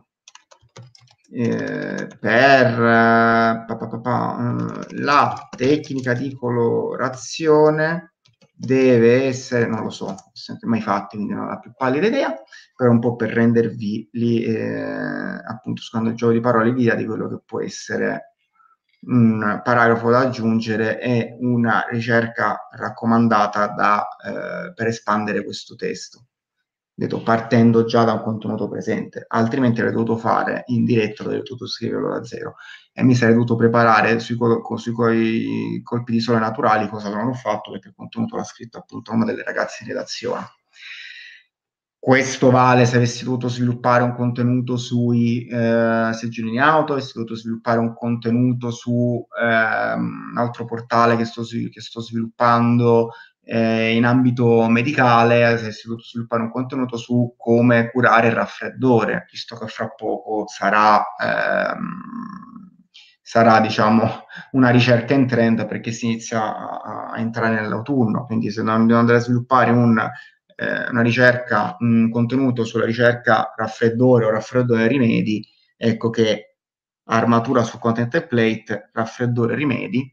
Eh, per eh, pa, pa, pa, pa, eh, la tecnica di colorazione deve essere, non lo so, non ho mai fatti, quindi non ho la più pallida idea, però un po' per rendervi lì, eh, appunto, scusando il gioco di parole, l'idea di quello che può essere un paragrafo da aggiungere e una ricerca raccomandata da, eh, per espandere questo testo. Detto, partendo già da un contenuto presente, altrimenti avrei dovuto fare in diretta, avrei dovuto scriverlo da zero e mi sarei dovuto preparare sui, sui coi colpi di sole naturali, cosa che non ho fatto perché il contenuto l'ha scritto appunto una delle ragazze in redazione. Questo vale se avessi dovuto sviluppare un contenuto sui eh, seggiolini in auto, avessi dovuto sviluppare un contenuto su eh, un altro portale che sto, che sto sviluppando eh, in ambito medicale, se avessi dovuto sviluppare un contenuto su come curare il raffreddore, visto che fra poco sarà, ehm, sarà diciamo, una ricerca in trend perché si inizia a, a entrare nell'autunno, quindi se non devo andare a sviluppare un Eh, una ricerca, un contenuto sulla ricerca raffreddore o raffreddore rimedi, ecco che armatura su content template, raffreddore rimedi.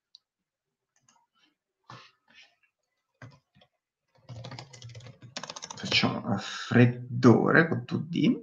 Facciamo raffreddore con due D.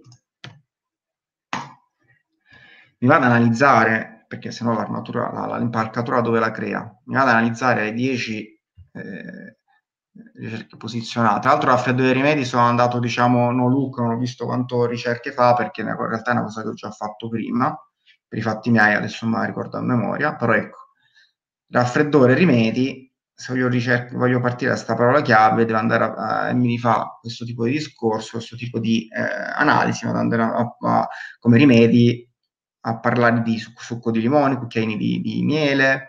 Mi vado ad analizzare, perché sennò l'armatura, la, l'impalcatura dove la crea, mi vado ad analizzare le dieci eh, ricerche posizionate. Tra l'altro raffreddore rimedi sono andato, diciamo, no look, non ho visto quanto ricerche fa, perché in realtà è una cosa che ho già fatto prima, per i fatti miei, adesso non me la ricordo a memoria, però ecco, raffreddore rimedi, se voglio, ricerca, voglio partire da questa parola chiave, devo andare a, a, mi fa questo tipo di discorso, questo tipo di eh, analisi, vado ad andare a, a, come rimedi a parlare di succo, succo di limone, cucchiaini di, di miele,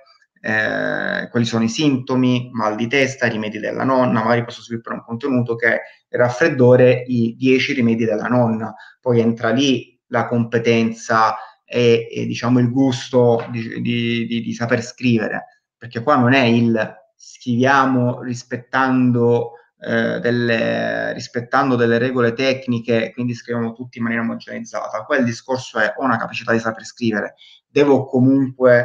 eh, quali sono i sintomi, mal di testa, i rimedi della nonna, magari posso sviluppare un contenuto che è raffreddore, i dieci rimedi della nonna, poi entra lì la competenza e, e diciamo il gusto di, di, di, di saper scrivere, perché qua non è il scriviamo rispettando eh, delle, rispettando delle regole tecniche, quindi scriviamo tutti in maniera omogeneizzata. Qua il discorso è ho una capacità di saper scrivere, devo comunque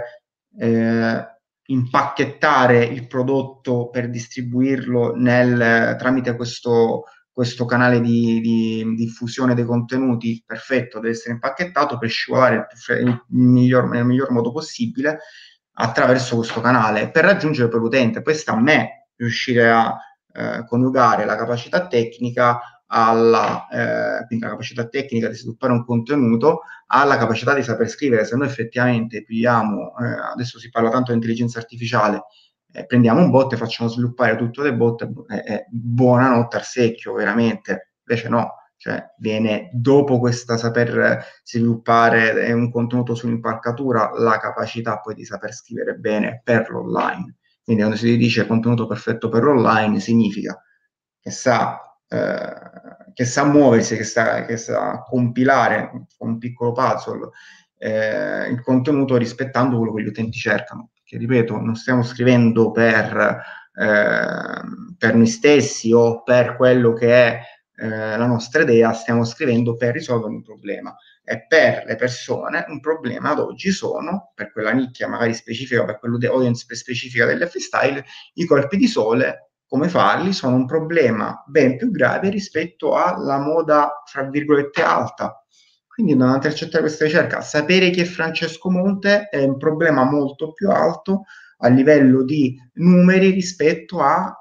eh, impacchettare il prodotto per distribuirlo nel, tramite questo, questo canale di, di diffusione dei contenuti, perfetto, deve essere impacchettato per scivolare il, il miglior, nel miglior modo possibile attraverso questo canale per raggiungere poi l'utente. Poi sta a me riuscire a eh, coniugare la capacità tecnica alla eh, quindi la capacità tecnica di sviluppare un contenuto alla capacità di saper scrivere. Se noi effettivamente pigliamo, eh, adesso si parla tanto di intelligenza artificiale, eh, prendiamo un bot e facciamo sviluppare tutto del bot, eh, eh, buonanotte al secchio, veramente. Invece no, cioè viene dopo questa saper sviluppare un contenuto sull'impalcatura la capacità poi di saper scrivere bene per l'online. Quindi quando si dice contenuto perfetto per l'online significa che sa, eh, che sa muoversi, che sa, che sa compilare un piccolo puzzle eh, il contenuto rispettando quello che gli utenti cercano. Che ripeto, non stiamo scrivendo per, eh, per noi stessi o per quello che è eh, la nostra idea, stiamo scrivendo per risolvere un problema. E per le persone un problema ad oggi sono, per quella nicchia magari specifica, per quell'audience specifica dell'F Style, i colpi di sole. Come farli sono un problema ben più grave rispetto alla moda, fra virgolette, alta. Quindi andando a intercettare questa ricerca, sapere chi è Francesco Monte è un problema molto più alto a livello di numeri rispetto a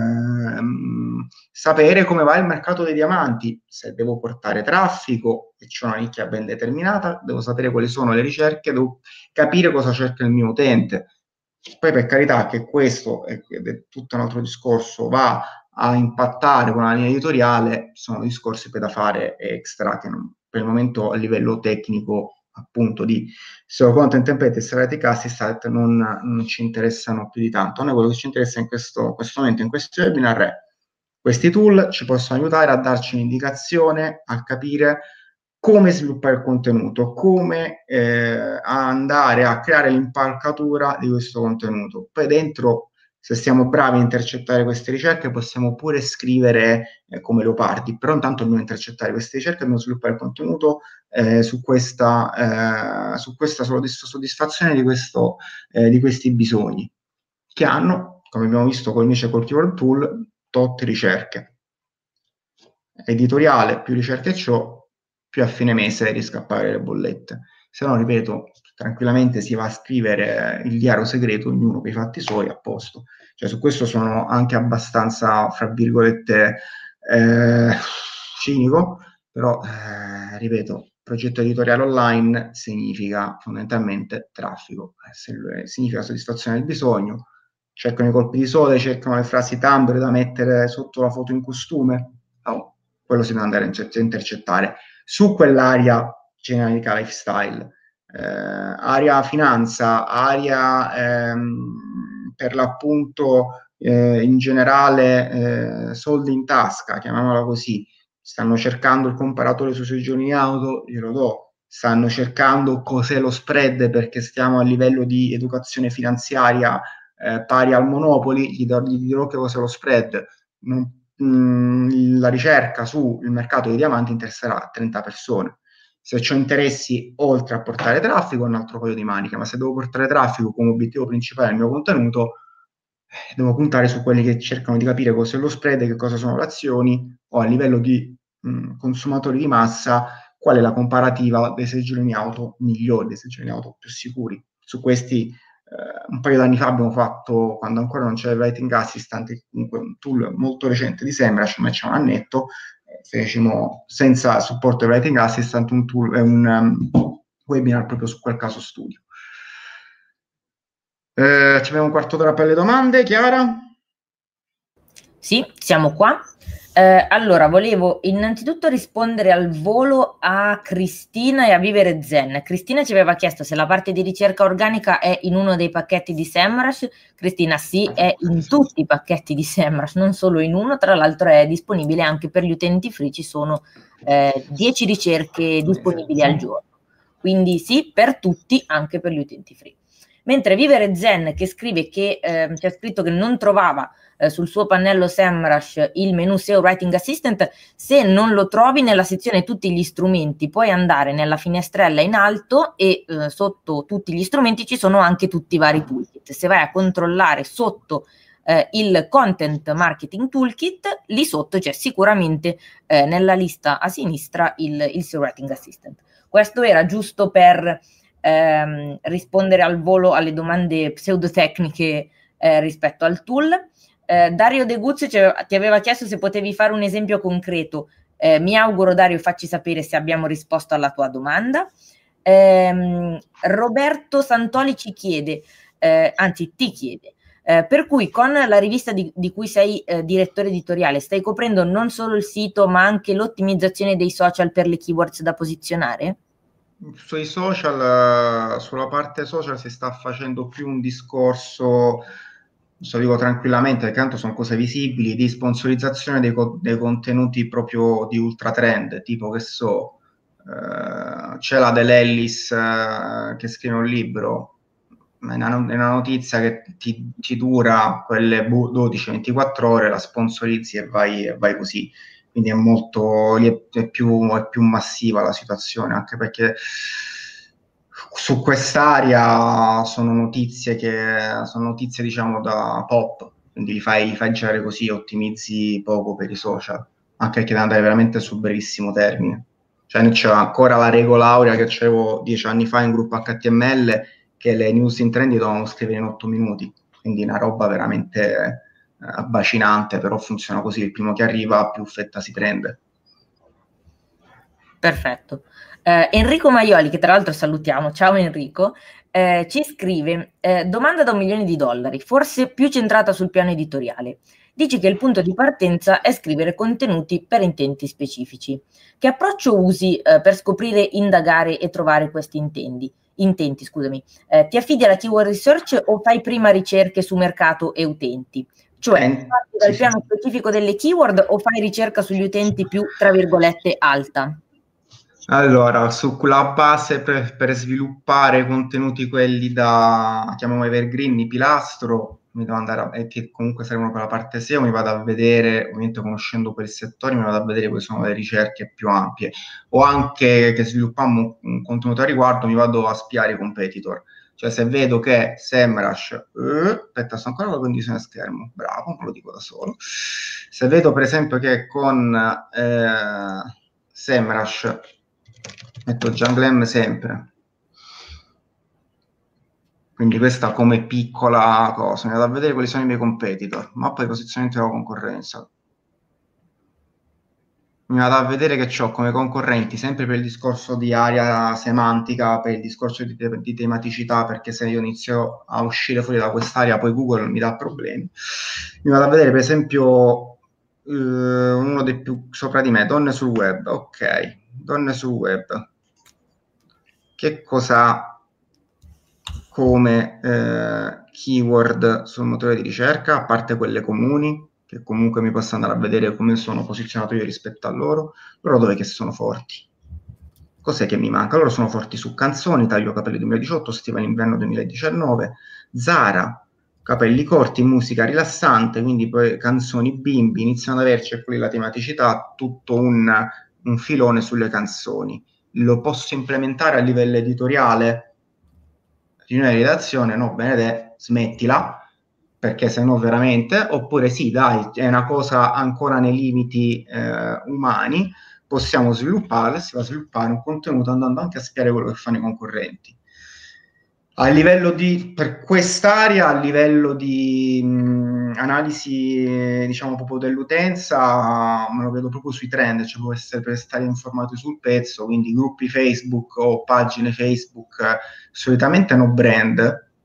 ehm, sapere come va il mercato dei diamanti. Se devo portare traffico e c'è una nicchia ben determinata, devo sapere quali sono le ricerche, devo capire cosa cerca il mio utente. Poi per carità che questo, ed è tutto un altro discorso, va a impattare con la linea editoriale, sono discorsi per da fare extra che non, per il momento a livello tecnico appunto di S E O Content Template e Strategic Assistant non, non ci interessano più di tanto. A noi quello che ci interessa in questo, questo momento, in questo webinar è questi tool ci possono aiutare a darci un'indicazione, a capire come sviluppare il contenuto, come eh, andare a creare l'impalcatura di questo contenuto. Poi dentro, se siamo bravi a intercettare queste ricerche, possiamo pure scrivere eh, come leopardi, però intanto dobbiamo intercettare queste ricerche, dobbiamo sviluppare il contenuto eh, su questa, eh, su questa soddisfazione di, questo, eh, di questi bisogni, che hanno, come abbiamo visto con invece col Keyword Tool, tot ricerche. Editoriale, più ricerche c'ho, più a fine mese riesco a pagare le bollette. Se no, ripeto, tranquillamente si va a scrivere il diario segreto, ognuno per i fatti suoi, a posto. Cioè, su questo sono anche abbastanza, fra virgolette, eh, cinico, però, eh, ripeto, progetto editoriale online significa fondamentalmente traffico, eh, significa soddisfazione del bisogno, cercano i colpi di sole, cercano le frasi Tumblr da mettere sotto la foto in costume, no, quello si deve andare a intercettare. Su quell'area generica lifestyle, eh, area finanza, area ehm, per l'appunto eh, in generale eh, soldi in tasca, chiamiamola così, stanno cercando il comparatore sui soggiorni in auto, glielo do, stanno cercando cos'è lo spread perché stiamo a livello di educazione finanziaria eh, pari al Monopoli, gli, do, gli dirò che cos'è lo spread. Non, mh, la ricerca sul mercato dei diamanti interesserà a trenta persone. Se ho interessi oltre a portare traffico è un altro paio di maniche, ma se devo portare traffico come obiettivo principale del mio contenuto, eh, devo puntare su quelli che cercano di capire cos'è lo spread, che cosa sono le azioni, o a livello di mh, consumatori di massa, qual è la comparativa dei seggiolini auto migliori, dei seggiolini auto più sicuri. Su questi eh, un paio d'anni fa abbiamo fatto, quando ancora non c'era il Writing Assistant, comunque un tool molto recente di Semrush, ma c'è un annetto, eh, fecimo senza supporto del Writing Assistant un, tool, eh, un um, webinar proprio su quel caso studio. Eh, ci abbiamo un quarto d'ora per le domande, Chiara? Sì, siamo qua. Eh, allora, volevo innanzitutto rispondere al volo a Cristina e a Vivere Zen. Cristina ci aveva chiesto se la parte di ricerca organica è in uno dei pacchetti di SEMrush. Cristina, sì, è in tutti i pacchetti di SEMrush, non solo in uno. Tra l'altro è disponibile anche per gli utenti free, ci sono eh, dieci ricerche disponibili al giorno. Quindi sì, per tutti, anche per gli utenti free. Mentre Vivere Zen, che scrive che eh, c'è scritto che non trovava eh, sul suo pannello SEMrush il menu S E O Writing Assistant, se non lo trovi nella sezione tutti gli strumenti puoi andare nella finestrella in alto e eh, sotto tutti gli strumenti ci sono anche tutti i vari toolkit. Se vai a controllare sotto eh, il Content Marketing Toolkit, lì sotto c'è sicuramente eh, nella lista a sinistra il, il S E O Writing Assistant. Questo era giusto per ehm, rispondere al volo alle domande pseudotecniche eh, rispetto al tool. Eh, Dario De Guzzi ti aveva chiesto se potevi fare un esempio concreto. Eh, mi auguro, Dario, facci sapere se abbiamo risposto alla tua domanda. Eh, Roberto Santoli ci chiede, eh, anzi ti chiede, eh, per cui con la rivista di, di cui sei eh, direttore editoriale stai coprendo non solo il sito ma anche l'ottimizzazione dei social per le keywords da posizionare? Sui social, sulla parte social si sta facendo più un discorso, lo dico tranquillamente, perché tanto sono cose visibili, di sponsorizzazione dei, co- dei contenuti proprio di ultra trend, tipo che so, eh, c'è la dell'Ellis eh, che scrive un libro, ma è una, è una notizia che ti, ti dura quelle boh, dodici ventiquattro ore, la sponsorizzi e vai, e vai così. Quindi è molto, è più, è più massiva la situazione, anche perché su quest'area sono notizie che sono notizie, diciamo, da pop, quindi li fai, li fai girare così, ottimizzi poco per i social, anche perché devi andare veramente sul brevissimo termine. Cioè, c'è ancora la regola aurea che c'avevo dieci anni fa in gruppo H T M L, che le news in trend dovevano scrivere in otto minuti, quindi una roba veramente eh, abbacinante, però funziona così, il primo che arriva più fetta si prende. Perfetto. Eh, Enrico Maioli, che tra l'altro salutiamo, ciao Enrico, eh, ci scrive, eh, domanda da un milione di dollari, forse più centrata sul piano editoriale. Dici che il punto di partenza è scrivere contenuti per intenti specifici. Che approccio usi eh, per scoprire, indagare e trovare questi intendi? intenti? Scusami. Eh, ti affidi alla keyword research o fai prima ricerche su mercato e utenti? Cioè, Eh, parti sì, dal sì. piano specifico delle keyword o fai ricerca sugli utenti più, tra virgolette, alta? Allora, sulla base per, per sviluppare contenuti quelli da, chiamiamo evergreen, di pilastro, mi devo andare a, e che comunque servono per la parte S E O, mi vado a vedere, ovviamente conoscendo quel settore, mi vado a vedere quali sono le ricerche più ampie. O anche che sviluppammo un, un contenuto a riguardo, mi vado a spiare i competitor. Cioè se vedo che SEMrush, eh, aspetta, sto ancora con la condivisione schermo, bravo, me lo dico da solo. Se vedo per esempio che con eh, SEMrush metto Jungle sempre, quindi questa come piccola cosa, mi vado a vedere quali sono i miei competitor, mappa di posizionamento della concorrenza, mi vado a vedere che ho come concorrenti, sempre per il discorso di area semantica, per il discorso di, te- di tematicità, perché se io inizio a uscire fuori da quest'area poi Google mi dà problemi. Mi vado a vedere per esempio eh, uno dei più sopra di me, donne sul web, ok, donne sul web, che cosa come eh, keyword sul motore di ricerca, a parte quelle comuni, che comunque mi posso andare a vedere come sono posizionato io rispetto a loro, loro dove che sono forti. Cos'è che mi manca? Loro sono forti su canzoni, taglio capelli duemiladiciotto, stiva l'inverno duemiladiciannove, Zara, capelli corti, musica rilassante, quindi poi canzoni bimbi, iniziano ad averci quelli la tematicità, tutto un, un filone sulle canzoni. Lo posso implementare a livello editoriale? Riunione di redazione, no, Benedè, smettila, perché se no veramente, oppure sì, dai, è una cosa ancora nei limiti eh, umani, possiamo sviluppare, si va a sviluppare un contenuto andando anche a spiare quello che fanno i concorrenti. A livello di, per quest'area, a livello di mh, analisi, eh, diciamo, proprio dell'utenza, me lo vedo proprio sui trend, cioè può essere per stare informati sul pezzo, quindi gruppi Facebook o pagine Facebook, eh, solitamente no brand,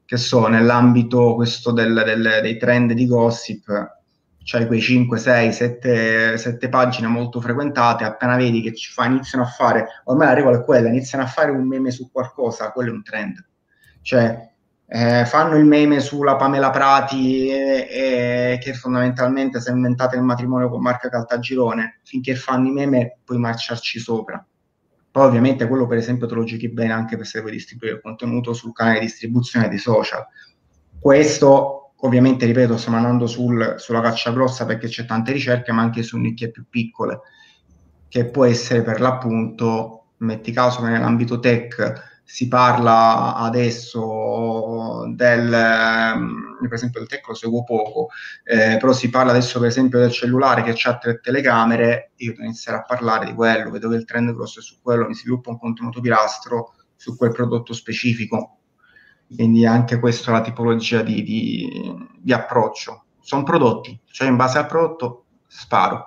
che so, nell'ambito questo del, del, dei trend di gossip, c'hai quei cinque, sei, sette, sette pagine molto frequentate, appena vedi che ci fa, iniziano a fare, ormai la regola è quella, iniziano a fare un meme su qualcosa, quello è un trend. Cioè, eh, fanno il meme sulla Pamela Prati, e, e, che fondamentalmente si è inventata il matrimonio con Marca Caltagirone, finché fanno i meme puoi marciarci sopra. Poi ovviamente quello per esempio te lo giochi bene anche per se vuoi distribuire il contenuto sul canale di distribuzione dei social. Questo ovviamente, ripeto, stiamo andando sul, sulla caccia grossa perché c'è tante ricerche, ma anche su nicchie più piccole, che può essere per l'appunto, metti caso che nell'ambito tech si parla adesso del, ehm, per esempio il tech lo seguo poco, eh, però si parla adesso per esempio del cellulare che ha tre telecamere, io devo iniziare a parlare di quello, vedo che il trend grosso è su quello, mi sviluppo un contenuto pilastro su quel prodotto specifico. Quindi anche questa è la tipologia di, di, di approccio. Sono prodotti, cioè in base al prodotto sparo.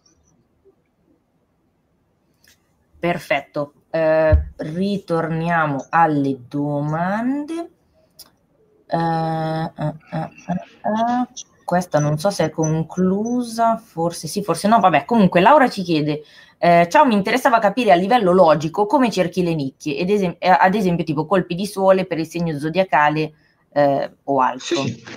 Perfetto. Eh, ritorniamo alle domande. Uh, uh, uh, uh, uh. Questa non so se è conclusa, forse sì, forse no. Vabbè, comunque Laura ci chiede: eh, ciao, mi interessava capire a livello logico come cerchi le nicchie, ed esem- eh, ad esempio tipo colpi di sole per il segno zodiacale eh, o altro. Sì, sì.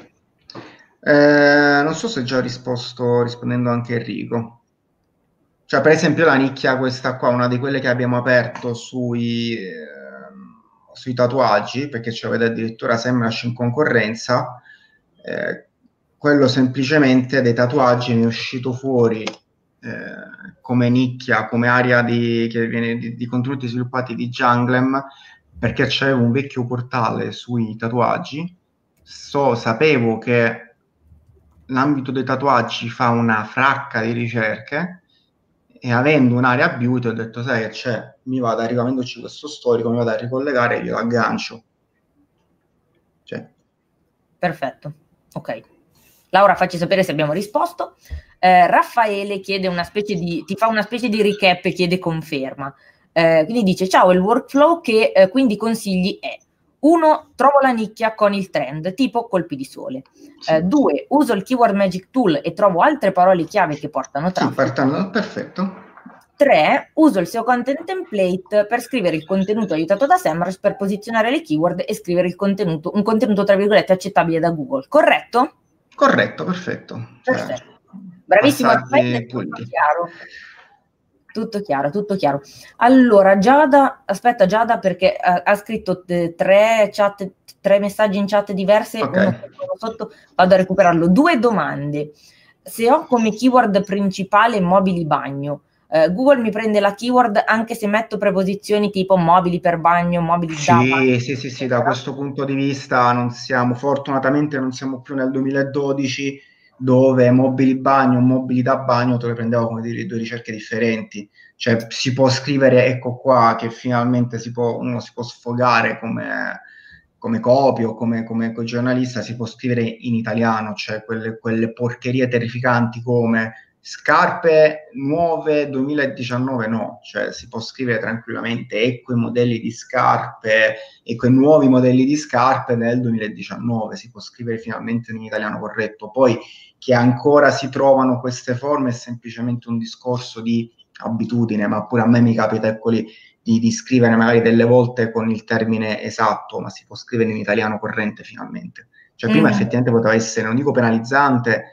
Eh, non so se già ho risposto rispondendo anche a Enrico. Cioè, per esempio, la nicchia, questa qua, una di quelle che abbiamo aperto sui, eh, sui tatuaggi, perché ci avete addirittura Semrush in concorrenza, eh, quello semplicemente dei tatuaggi mi è uscito fuori eh, come nicchia, come area di, che viene, di, di contenuti sviluppati di Junglem, perché c'avevo un vecchio portale sui tatuaggi, so, sapevo che l'ambito dei tatuaggi fa una fracca di ricerche, e avendo un'area beauty ho detto, sai che c'è, mi vado a ricomendoci questo storico, mi vado a ricollegare e glielo aggancio. Cioè. Perfetto, ok. Laura, facci sapere se abbiamo risposto. Eh, Raffaele chiede una specie di, ti fa una specie di recap e chiede conferma. Eh, quindi dice, ciao, il workflow che eh, quindi consigli è: uno, trovo la nicchia con il trend, tipo colpi di sole. Sì. Eh, due, uso il Keyword Magic Tool e trovo altre parole chiave che portano traffico. Sì, partendo, perfetto. tre. Uso il S E O Content Template per scrivere il contenuto aiutato da Semrush per posizionare le keyword e scrivere il contenuto, un contenuto tra virgolette accettabile da Google. Corretto? Corretto, perfetto. Perfetto. Cioè, Bravissimo, Raffaele, tutto chiaro. Tutto chiaro, tutto chiaro. Allora, Giada, aspetta Giada perché ha, ha scritto eh, tre, chat, tre messaggi in chat diverse, okay. uno sotto, vado a recuperarlo. Due domande. Se ho come keyword principale mobili bagno, eh, Google mi prende la keyword anche se metto preposizioni tipo mobili per bagno, mobili sì, da bagno? Sì, sì, sì, da questo punto di vista non siamo, fortunatamente non siamo più nel duemiladodici, dove mobili bagno, mobili da bagno te le prendevo come due, due ricerche differenti. Cioè si può scrivere, ecco qua, che finalmente si può, uno si può sfogare come, come copy o come, come giornalista, si può scrivere in italiano, cioè quelle, quelle porcherie terrificanti come scarpe nuove duemiladiciannove no, cioè si può scrivere tranquillamente ecco i modelli di scarpe, ecco i nuovi modelli di scarpe del duemiladiciannove, si può scrivere finalmente in italiano corretto. Poi che ancora si trovano queste forme è semplicemente un discorso di abitudine, ma pure a me mi capita ecco lì, di, di scrivere magari delle volte con il termine esatto, ma si può scrivere in italiano corrente finalmente. Cioè prima mm-hmm. effettivamente poteva essere, non dico penalizzante,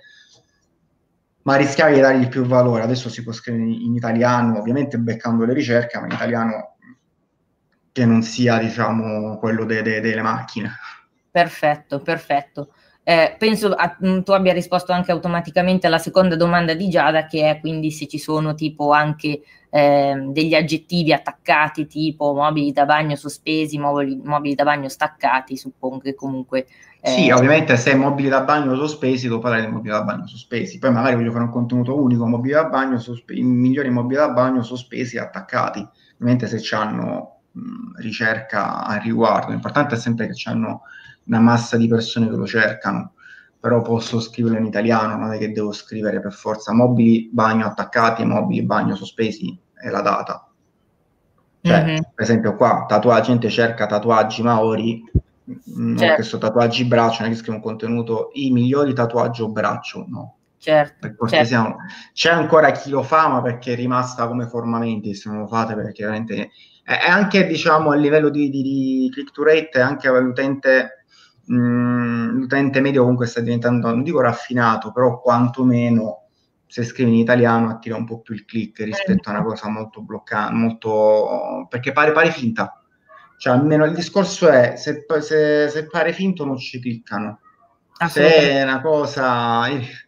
ma rischiavi di dargli più valore. Adesso si può scrivere in, in italiano, ovviamente beccando le ricerche, ma in italiano che non sia, diciamo, quello de, de, delle macchine. Perfetto, perfetto. Eh, penso a, tu abbia risposto anche automaticamente alla seconda domanda di Giada, che è quindi se ci sono tipo anche eh, degli aggettivi attaccati, tipo mobili da bagno sospesi, mobili, mobili da bagno staccati, suppongo che comunque... Eh... Sì, ovviamente se mobili da bagno sospesi, devo parlare di mobili da bagno sospesi, poi magari voglio fare un contenuto unico, mobili da bagno, sospe- i migliori mobili da bagno sospesi e attaccati, ovviamente se c'hanno mh, ricerca al riguardo, l'importante è sempre che c'hanno una massa di persone che lo cercano, però posso scriverlo in italiano, non è che devo scrivere per forza mobili bagno attaccati, mobili bagno sospesi e la data. Cioè, mm-hmm. per esempio qua, tatuaggi, gente cerca tatuaggi maori, non certo, che so tatuaggi braccio, non è che scrivo un contenuto i migliori tatuaggi braccio, no. certo, Per certo. cortesia, c'è ancora chi lo fa, ma perché è rimasta come formamenti, se non lo fate, perché veramente è, è anche, diciamo, a livello di, di, di click to rate, anche l'utente, mh, l'utente medio comunque sta diventando, non dico raffinato, però quantomeno se scrivi in italiano attira un po' più il click rispetto a una cosa molto bloccata, molto, perché pare, pare finta. Cioè, almeno il discorso è, se, se, se pare finto non ci cliccano. Se Assolutamente. è una cosa...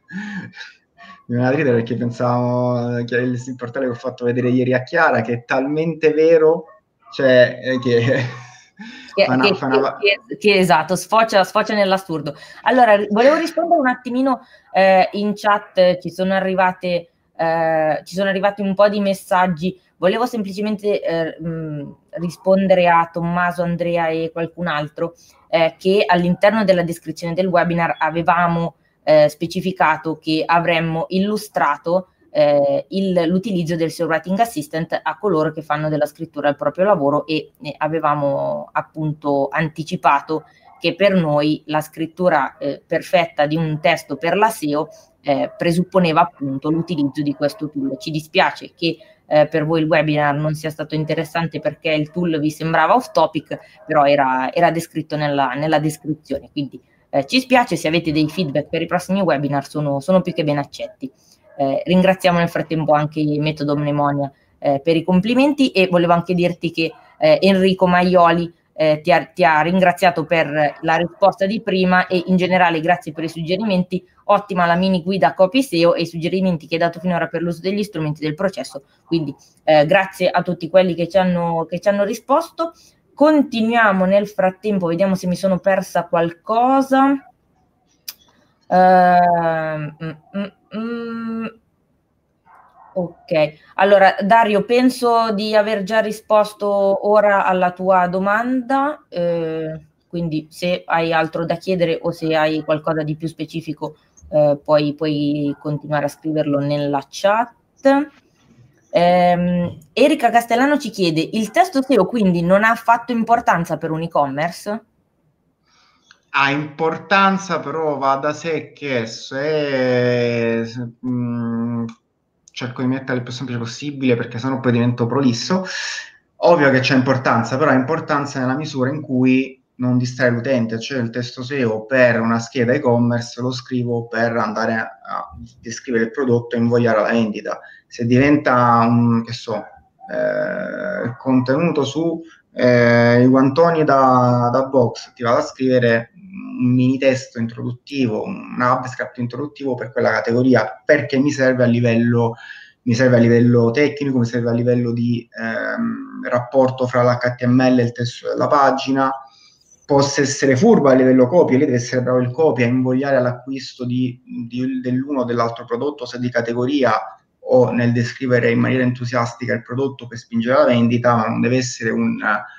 Mi viene da ridere perché pensavo che il portale che ho fatto vedere ieri a Chiara, che è talmente vero, cioè, eh, che... Che, fa una, che- fa una... che- che- esatto, sfocia, sfocia nell'assurdo. Allora, volevo rispondere un attimino eh, in chat, eh, ci sono arrivate, eh, ci sono arrivati un po' di messaggi. Volevo semplicemente eh, mh, rispondere a Tommaso, Andrea e qualcun altro eh, che all'interno della descrizione del webinar avevamo eh, specificato che avremmo illustrato eh, il, l'utilizzo del S E O Writing Assistant a coloro che fanno della scrittura il proprio lavoro e eh, avevamo appunto anticipato che per noi la scrittura eh, perfetta di un testo per la S E O eh, presupponeva appunto l'utilizzo di questo tool. Ci dispiace che eh, per voi il webinar non sia stato interessante perché il tool vi sembrava off topic, però era, era descritto nella, nella descrizione, quindi eh, ci spiace. Se avete dei feedback per i prossimi webinar sono, sono più che ben accetti. Eh, ringraziamo nel frattempo anche il Metodo Mnemonia eh, per i complimenti e volevo anche dirti che eh, Enrico Maioli eh, ti, ha, ti ha ringraziato per la risposta di prima e in generale grazie per i suggerimenti. Ottima la mini guida Copy S E O e i suggerimenti che hai dato finora per l'uso degli strumenti del processo, quindi eh, grazie a tutti quelli che ci hanno, che ci hanno risposto. Continuiamo nel frattempo, vediamo se mi sono persa qualcosa. Uh, mm, mm, mm. Ok, allora Dario, penso di aver già risposto ora alla tua domanda, eh, quindi se hai altro da chiedere o se hai qualcosa di più specifico eh, puoi, puoi continuare a scriverlo nella chat. Eh, Erika Castellano ci chiede, il testo S E O quindi non ha fatto importanza per un e-commerce? Ha importanza, però va da sé che se, se mh, cerco di mettere il più semplice possibile perché sennò poi divento prolisso. Ovvio che c'è importanza, però ha importanza nella misura in cui non distrae l'utente, cioè il testo S E O per una scheda e-commerce lo scrivo per andare a, a descrivere il prodotto e invogliare alla vendita. Se diventa un, che so, eh, contenuto su eh, i guantoni da, da box, ti vado a scrivere un mini testo introduttivo, un abstract introduttivo per quella categoria, perché mi serve a livello, mi serve a livello tecnico, mi serve a livello di ehm, rapporto fra l'H T M L e il testo della pagina. Possa essere furbo a livello copia, lì deve essere bravo il copia, invogliare all'acquisto di, di, dell'uno o dell'altro prodotto, se di categoria, o nel descrivere in maniera entusiastica il prodotto per spingere alla vendita, ma non deve essere un,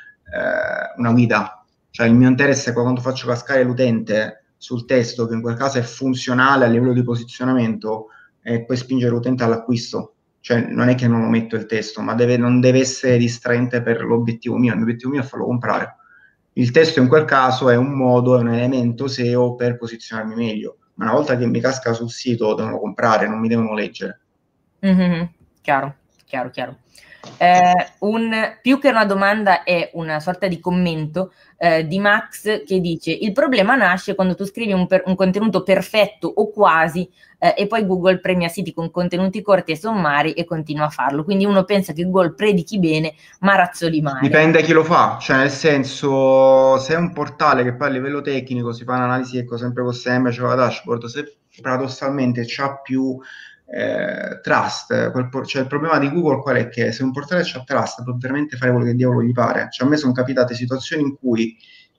eh, una guida. Cioè il mio interesse è quando faccio cascare l'utente sul testo, che in quel caso è funzionale a livello di posizionamento, e poi spingere l'utente all'acquisto. Cioè non è che non lo metto il testo, ma deve, non deve essere distraente per l'obiettivo mio. Il mio obiettivo mio è farlo comprare. Il testo in quel caso è un modo, è un elemento S E O per posizionarmi meglio. Ma una volta che mi casca sul sito devono comprare, non mi devono leggere. Mm-hmm. Chiaro, chiaro, chiaro. Eh, un, più che una domanda è una sorta di commento eh, di Max che dice: il problema nasce quando tu scrivi un, per, un contenuto perfetto o quasi eh, e poi Google premia siti con contenuti corti e sommari e continua a farlo, quindi uno pensa che Google predichi bene ma razzoli male. Dipende chi lo fa, cioè nel senso, se è un portale che poi a livello tecnico si fa un'analisi, ecco, sempre con sempre, c'è la dashboard, se paradossalmente c'ha più eh, trust, quel, cioè il problema di Google qual è? Che se un portale c'ha trust può veramente fare quello che diavolo gli pare. Cioè a me sono capitate situazioni in cui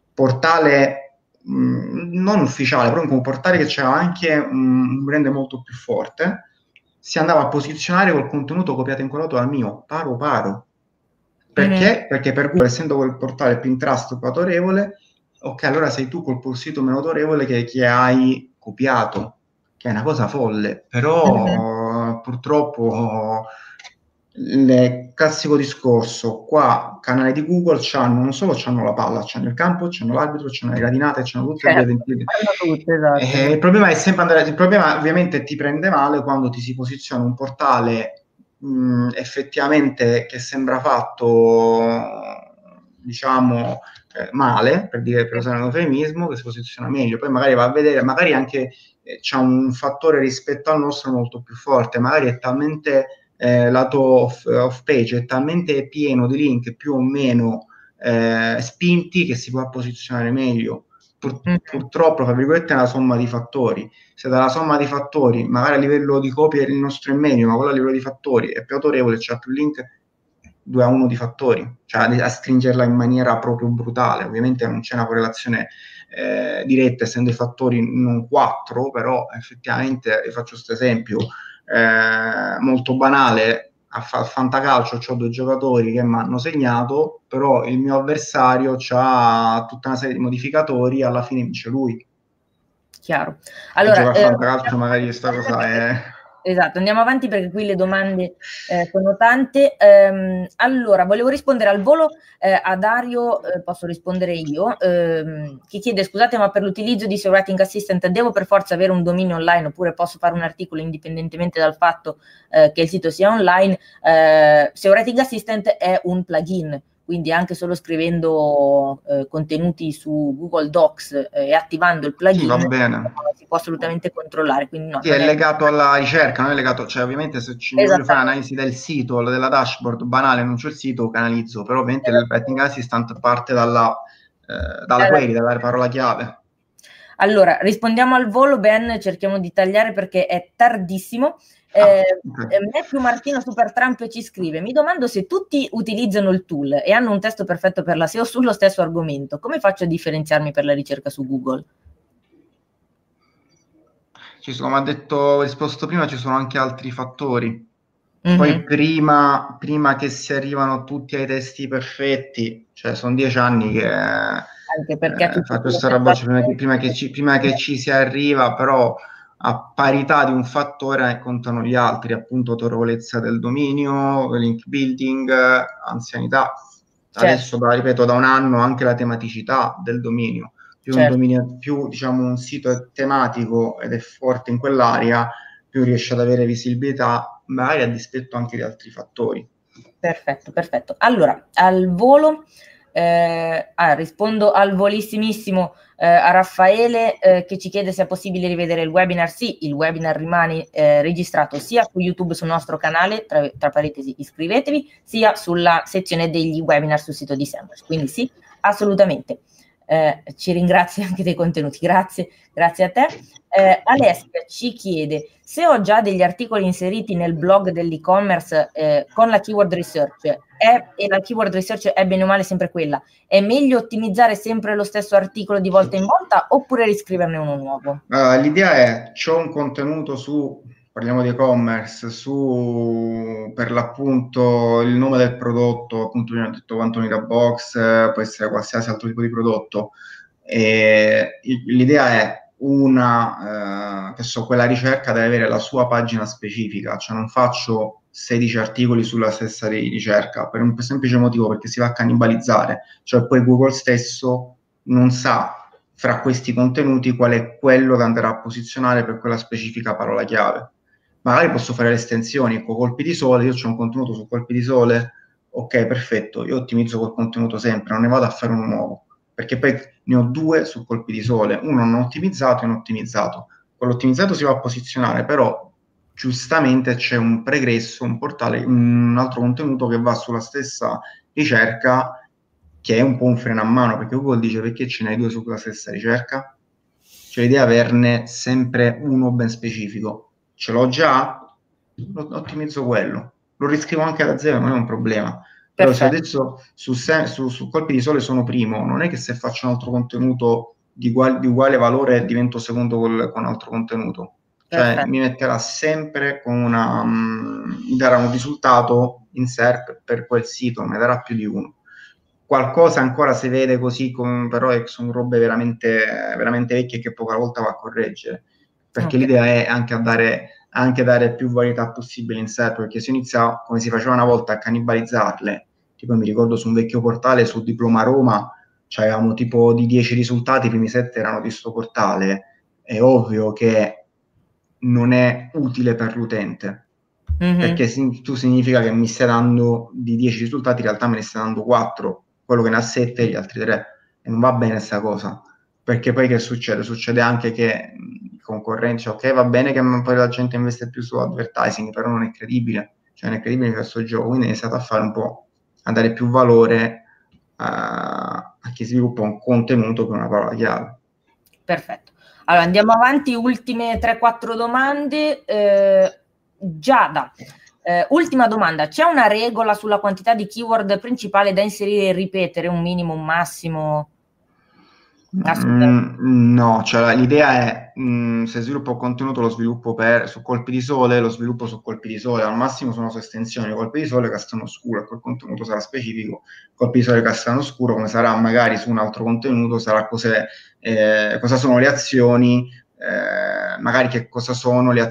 portale mh, non ufficiale, però un portale che c'era anche un, un brand molto più forte, si andava a posizionare col contenuto copiato e incollato dal mio, paro paro. Perché? Mm-hmm. Perché per Google, essendo quel portale più in trust più autorevole, ok, allora sei tu col sito meno autorevole che, che hai copiato, che è una cosa folle, però mm-hmm. purtroppo il classico discorso, qua canali di Google c'hanno, non solo c'hanno la palla, c'hanno il campo, c'hanno l'arbitro, c'hanno le gradinate, c'hanno tutte e due Certo, le identità. fanno tutto, esatto, Eh, esatto. il problema è sempre andare, il problema ovviamente ti prende male quando ti si posiziona un portale mh, effettivamente che sembra fatto, diciamo, eh, male, per dire, per usare un eufemismo, che si posiziona meglio, poi magari va a vedere, magari anche eh, c'è un fattore rispetto al nostro molto più forte, magari è talmente eh, lato off, off page è talmente pieno di link più o meno eh, spinti che si può posizionare meglio. Pur, Mm. purtroppo, tra virgolette, è una somma di fattori. Se dalla somma di fattori, magari a livello di copia il nostro è meglio, ma quello a livello di fattori è più autorevole, c'è più link, due a uno di fattori, cioè a, a stringerla in maniera proprio brutale. Ovviamente non c'è una correlazione eh, diretta, essendo i fattori non quattro, però effettivamente, vi faccio questo esempio, eh, molto banale, a, fa- a fantacalcio ho due giocatori che mi hanno segnato, però il mio avversario ha tutta una serie di modificatori, alla fine vince lui. Chiaro. Chi Allora, gioca a eh, fantacalcio magari questa cosa perché- è... esatto, andiamo avanti perché qui le domande eh, sono tante. Ehm, allora, volevo rispondere al volo eh, a Dario, eh, posso rispondere io, ehm, che chiede, scusate, ma per l'utilizzo di SEO Writing Assistant devo per forza avere un dominio online oppure posso fare un articolo indipendentemente dal fatto eh, che il sito sia online? Eh, SEO Writing Assistant è un plugin, quindi anche solo scrivendo eh, contenuti su Google Docs eh, e attivando il Sì, va plugin bene. si può assolutamente controllare, quindi no, Sì, non è è legato alla ricerca, non è legato, cioè ovviamente se ci voglio fare esattamente, analisi del sito, della dashboard banale, non c'è il sito, canalizzo, però ovviamente il Writing Assistant parte dalla, eh, dalla query, dalla parola chiave. Allora, rispondiamo al volo, Ben, cerchiamo di tagliare perché è tardissimo. Ah, Eh, ok. me più Martino Supertramp ci scrive: mi domando se tutti utilizzano il tool e hanno un testo perfetto per la SEO sullo stesso argomento, come faccio a differenziarmi per la ricerca su Google? Ci sono, come ha detto, ho risposto prima, ci sono anche altri fattori. Poi Mhm. prima, prima che si arrivano tutti ai testi perfetti, cioè sono dieci anni che Anche perché eh, tutti faccio sullo questa stesso roba, cioè prima che, argomento. prima che ci, prima che ci si arriva, però a parità di un fattore contano gli altri, appunto autorevolezza del dominio, link building, anzianità. Certo, Adesso, da, ripeto, da un anno anche la tematicità del dominio. Più un certo. dominio, più diciamo un sito è tematico ed è forte in quell'area, più riesce ad avere visibilità, magari a dispetto anche di altri fattori. Perfetto, perfetto. Allora, al volo, eh, ah, rispondo al volissimissimo eh, a Raffaele eh, che ci chiede se è possibile rivedere il webinar. Sì, il webinar rimane eh, registrato sia su YouTube sul nostro canale, tra, tra parentesi iscrivetevi, sia sulla sezione degli webinar sul sito di Semrush. Quindi sì, assolutamente. Eh, ci ringrazi anche dei contenuti, grazie, grazie a te. Eh, Alessia ci chiede se ho già degli articoli inseriti nel blog dell'e-commerce eh, con la keyword research è, e la keyword research è bene o male sempre quella, è meglio ottimizzare sempre lo stesso articolo di volta in volta oppure riscriverne uno nuovo? Uh, l'idea è, c'ho un contenuto su, parliamo di e-commerce, su per l'appunto il nome del prodotto, appunto mi ho detto quanto unità box, eh, può essere qualsiasi altro tipo di prodotto. E l'idea è una, eh, che so, quella ricerca deve avere la sua pagina specifica, cioè non faccio sedici articoli sulla stessa ricerca, per un semplice motivo, perché si va a cannibalizzare, cioè poi Google stesso non sa fra questi contenuti qual è quello che andrà a posizionare per quella specifica parola chiave. Magari posso fare le estensioni con colpi di sole, io ho un contenuto su colpi di sole, ok, perfetto, io ottimizzo quel contenuto sempre, non ne vado a fare uno nuovo, perché poi ne ho due su colpi di sole, uno non ottimizzato e un ottimizzato. Con l'ottimizzato si va a posizionare, però giustamente c'è un pregresso, un portale, un altro contenuto che va sulla stessa ricerca, che è un po' un freno a mano, perché Google dice perché ce n'hai due sulla stessa ricerca? Cioè l'idea è averne sempre uno ben specifico. Ce l'ho già, ottimizzo quello. Lo riscrivo anche da zero, non è un problema. Però se Perfetto, adesso su, se, su, su colpi di sole sono primo, non è che se faccio un altro contenuto di, ugual, di uguale valore divento secondo col, con altro contenuto. Cioè perfetto. mi metterà sempre con una... Um, mi darà un risultato in S E R P per quel sito, mi darà più di uno. Qualcosa ancora si vede così, con, però è, sono robe veramente, veramente vecchie che poca volta va a correggere, perché Ok. l'idea è anche andare anche dare più varietà possibile in SERP, perché si inizia, come si faceva una volta, a cannibalizzarle. Tipo mi ricordo su un vecchio portale, su Diploma Roma, c'avevamo tipo di dieci risultati, i primi sette erano di sto portale. È ovvio che non è utile per l'utente, mm-hmm. perché si, tu significa che mi stai dando di dieci risultati, in realtà me ne stai dando quattro, quello che ne ha sette e gli altri tre, e non va bene questa cosa, perché poi che succede? Succede anche che i concorrenti, ok, va bene che poi la gente investe più su advertising, però non è credibile, cioè non è credibile questo gioco, quindi è iniziato a fare un po', a dare più valore a, a chi sviluppa un contenuto con una parola chiave. Perfetto. Allora andiamo avanti, ultime tre quattro domande. Eh, Giada, eh, ultima domanda, c'è una regola sulla quantità di keyword principale da inserire e ripetere, un minimo, un massimo? Mm, no, cioè l'idea è mm, se sviluppo un contenuto lo sviluppo per, su colpi di sole, lo sviluppo su colpi di sole, al massimo sono su estensioni, colpi di sole castano scuro e quel contenuto sarà specifico, colpi di sole castano scuro, come sarà magari su un altro contenuto, sarà cos'è, eh, cosa sono le azioni, eh, magari che cosa sono le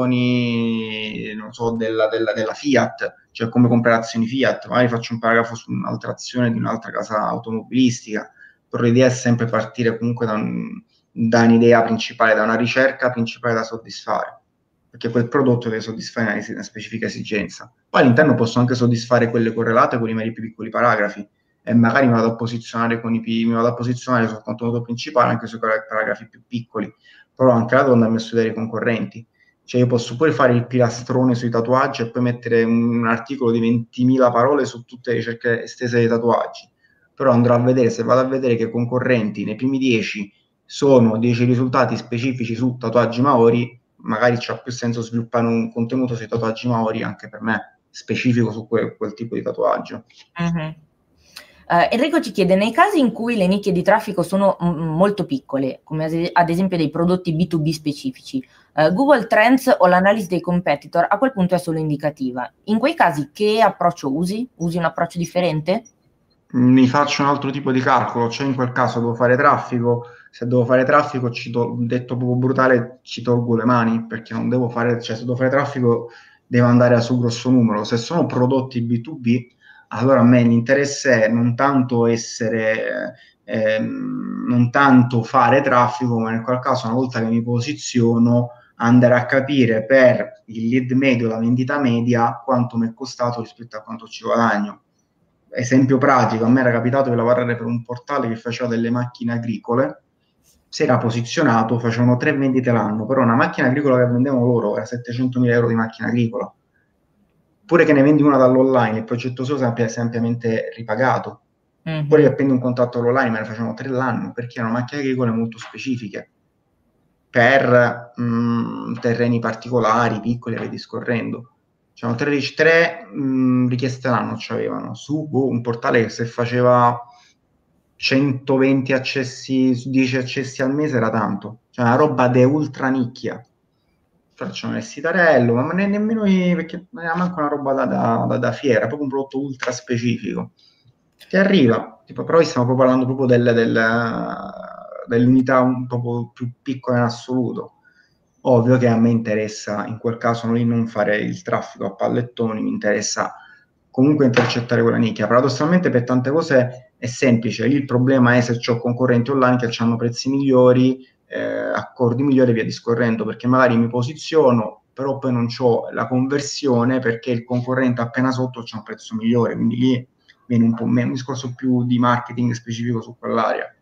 azioni, non so, della, della, della Fiat, cioè come comprare azioni Fiat, magari faccio un paragrafo su un'altra azione di un'altra casa automobilistica. Però l'idea è sempre partire comunque da, un, da un'idea principale, da una ricerca principale da soddisfare, perché quel prodotto deve soddisfare una, una specifica esigenza. Poi all'interno posso anche soddisfare quelle correlate con i miei più piccoli paragrafi, e magari mi vado a posizionare con i mi vado a posizionare sul contenuto principale anche sui paragrafi più piccoli, però anche là devo andarmi a studiare i concorrenti. Cioè io posso pure fare il pilastrone sui tatuaggi e poi mettere un, un articolo di ventimila parole su tutte le ricerche estese dei tatuaggi, però andrò a vedere, se vado a vedere che i concorrenti nei primi dieci sono dieci risultati specifici su tatuaggi maori, magari c'ha più senso sviluppare un contenuto sui tatuaggi maori anche per me, specifico su quel, quel tipo di tatuaggio. Mm-hmm. Uh, Enrico ci chiede, nei casi in cui le nicchie di traffico sono m- molto piccole, come ad, ad esempio dei prodotti B due B specifici, uh, Google Trends o l'analisi dei competitor a quel punto è solo indicativa. In quei casi che approccio usi? Usi un approccio differente? Mi faccio un altro tipo di calcolo, cioè in quel caso devo fare traffico, se devo fare traffico, ci to- detto proprio brutale, ci tolgo le mani, perché non devo fare, cioè se devo fare traffico devo andare a su grosso numero, se sono prodotti B due B, allora a me l'interesse è non tanto essere, ehm, non tanto fare traffico, ma in quel caso una volta che mi posiziono, andare a capire per il lead medio, la vendita media, quanto mi è costato rispetto a quanto ci guadagno. Esempio pratico, a me era capitato di lavorare per un portale che faceva delle macchine agricole, si era posizionato, facevano tre vendite l'anno, però una macchina agricola che vendevano loro era settecentomila euro di macchina agricola. Pure che ne vendi una dall'online, il progetto suo si è ampiamente ripagato. Mm-hmm. Pure che prendi un contratto all'online, me ne facevano tre l'anno, perché erano macchine agricole molto specifiche, per mh, terreni particolari, piccoli e via discorrendo. C'erano tre, tre mh, richieste l'anno, c'avevano su boh, un portale che se faceva centoventi accessi su dieci accessi al mese era tanto, cioè una roba de ultra nicchia. Facciamo il sitarello, ma non è nemmeno io, perché non era manco una roba da, da, da, da fiera, proprio un prodotto ultra specifico. Ti arriva, tipo, però stiamo proprio parlando proprio del, del, dell'unità un po' più piccola in assoluto. Ovvio che a me interessa in quel caso non, non fare il traffico a pallettoni, mi interessa comunque intercettare quella nicchia. Paradossalmente per tante cose è semplice, il problema è se ho concorrenti online che hanno prezzi migliori, eh, accordi migliori e via discorrendo, perché magari mi posiziono, però poi non ho la conversione perché il concorrente appena sotto c'ha un prezzo migliore, quindi lì viene un po' meno un discorso più di marketing specifico su quell'area.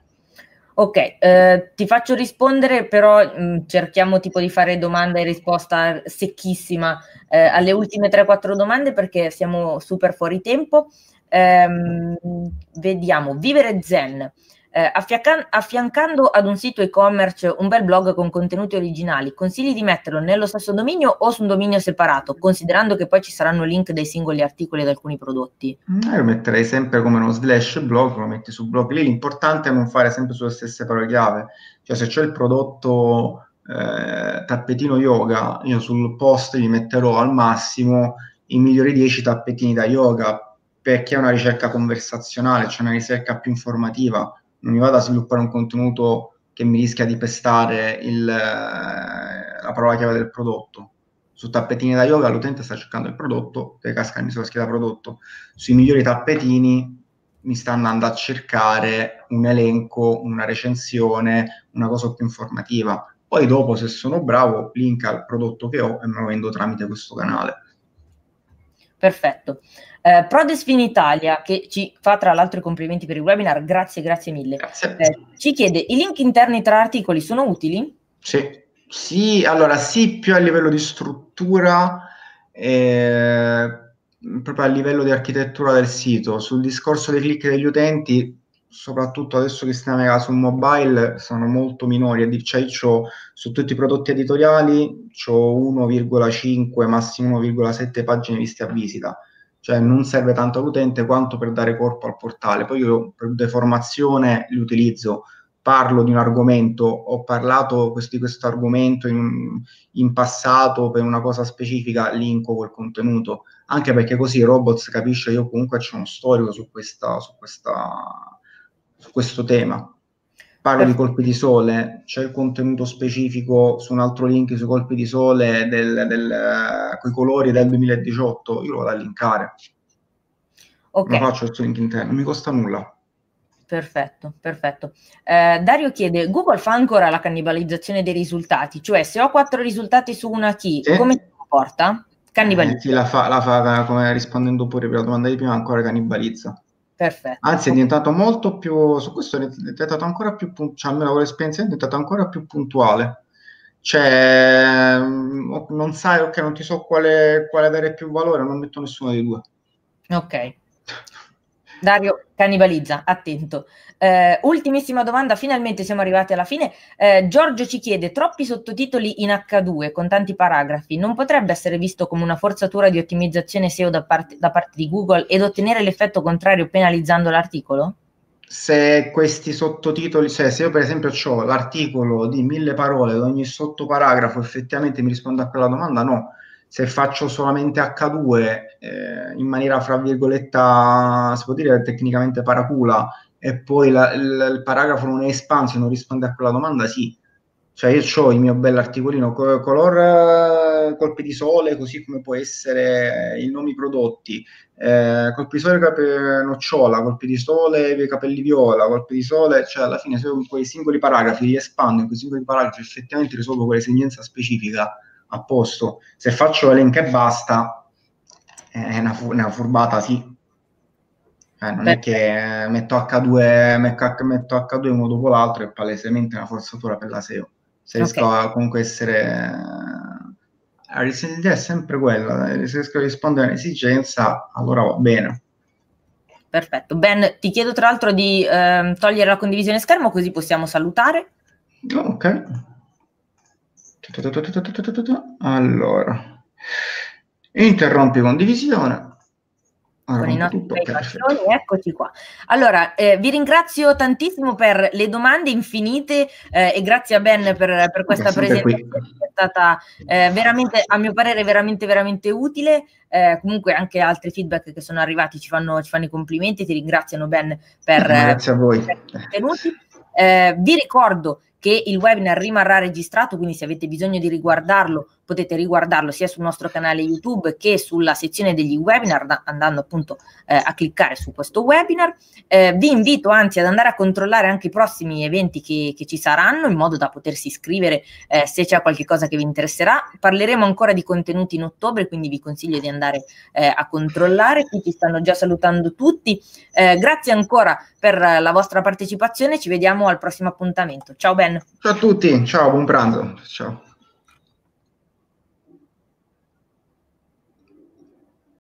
Ok, eh, ti faccio rispondere, però mh, cerchiamo tipo di fare domanda e risposta secchissima eh, alle ultime tre quattro domande perché siamo super fuori tempo. Ehm, vediamo, Vivere Zen. Eh, affianca- affiancando ad un sito e-commerce un bel blog con contenuti originali, consigli di metterlo nello stesso dominio o su un dominio separato, considerando che poi ci saranno link dei singoli articoli ad alcuni prodotti? Io lo metterei sempre come uno slash blog, lo metti su blog. Lì l'importante è non fare sempre sulle stesse parole chiave. Cioè se c'è il prodotto eh, tappetino yoga, io sul post gli metterò al massimo i migliori dieci tappetini da yoga, perché è una ricerca conversazionale, cioè una ricerca più informativa. Non mi vado a sviluppare un contenuto che mi rischia di pestare il, la parola chiave del prodotto. Su tappetini da yoga l'utente sta cercando il prodotto, che casca sulla scheda prodotto. Sui migliori tappetini mi sta andando a cercare un elenco, una recensione, una cosa più informativa. Poi dopo, se sono bravo, link al prodotto che ho e me lo vendo tramite questo canale. Perfetto. Eh, Prodesfin Italia, che ci fa tra l'altro i complimenti per il webinar, grazie, grazie mille. Grazie. Eh, ci chiede, i link interni tra articoli sono utili? Sì. Sì, allora sì, più a livello di struttura, eh, proprio a livello di architettura del sito. Sul discorso dei click degli utenti, soprattutto adesso che si navega sul mobile, sono molto minori. Cioè, c'ho, su tutti i prodotti editoriali c'ho uno virgola cinque, massimo uno virgola sette pagine viste a visita. Cioè non serve tanto all'utente quanto per dare corpo al portale. Poi io per deformazione li utilizzo. Parlo di un argomento, ho parlato questo, di questo argomento in, in passato per una cosa specifica, linko quel contenuto, anche perché così Robots capisce io comunque c'è uno storico su, questa, su, questa, su questo tema. Parlo di colpi di sole, c'è il contenuto specifico su un altro link sui colpi di sole del, del, con i colori del duemiladiciotto, io lo vado a linkare. Okay. Non faccio il suo link interno, non mi costa nulla. Perfetto, perfetto. Eh, Dario chiede, Google fa ancora la cannibalizzazione dei risultati? Cioè, se ho quattro risultati su una key, sì, come si comporta? Cannibalizza. Eh, sì, la fa, la fa, come rispondendo pure per la domanda di prima, ancora cannibalizza. Perfetto. Anzi, è diventato molto più, su questo è diventato ancora più, cioè almeno con l'esperienza è diventato ancora più puntuale. Cioè, non sai, ok, non ti so quale, quale dare più valore, non metto nessuno dei due. Ok. Dario cannibalizza, attento. Eh, ultimissima domanda, finalmente siamo arrivati alla fine. Eh, Giorgio ci chiede, troppi sottotitoli in acca due con tanti paragrafi non potrebbe essere visto come una forzatura di ottimizzazione S E O da parte, da parte di Google ed ottenere l'effetto contrario penalizzando l'articolo? Se questi sottotitoli, cioè se io per esempio ho l'articolo di mille parole, ad ogni sottoparagrafo effettivamente mi risponde a quella domanda, no. Se faccio solamente acca due eh, in maniera, fra virgoletta, si può dire tecnicamente paracula, e poi la, il, il paragrafo non è espanso e non risponde a quella domanda, sì. Cioè io ho il mio bell'articolino color colpi di sole, così come può essere i nomi prodotti, eh, colpi di sole cape, nocciola, colpi di sole capelli viola, colpi di sole, cioè alla fine se io quei singoli paragrafi li espando, in quei singoli paragrafi effettivamente risolvo quell'esigenza specifica, a posto. Se faccio elenco e basta, è una, fu- una furbata, sì. Eh, non Beh. è che metto acca due, metto acca due uno dopo l'altro, è palesemente una forzatura per la S E O. Se riesco okay. a comunque essere... L'idea è sempre quella, se riesco a rispondere a un'esigenza, allora va bene. Perfetto. Ben, ti chiedo tra l'altro di eh, togliere la condivisione schermo così possiamo salutare. Ok. Allora, interrompi condivisione. Con i nostri bei passioni, eccoci qua. Allora, eh, vi ringrazio tantissimo per le domande infinite eh, e grazie a Ben per, per questa presentazione, è stata eh, veramente, a mio parere, veramente, veramente utile. Eh, comunque anche altri feedback che sono arrivati ci fanno, ci fanno i complimenti, ti ringraziano Ben per, grazie a voi. per i contenuti. Eh, vi ricordo che il webinar rimarrà registrato, quindi se avete bisogno di riguardarlo potete riguardarlo sia sul nostro canale YouTube che sulla sezione degli webinar, da, andando appunto eh, a cliccare su questo webinar. Eh, vi invito anzi ad andare a controllare anche i prossimi eventi che, che ci saranno, in modo da potersi iscrivere eh, se c'è qualche cosa che vi interesserà. Parleremo ancora di contenuti in ottobre, quindi vi consiglio di andare eh, a controllare. Qui ti stanno già salutando tutti. Eh, grazie ancora per la vostra partecipazione, ci vediamo al prossimo appuntamento. Ciao Ben. Ciao a tutti, ciao, buon pranzo. Ciao.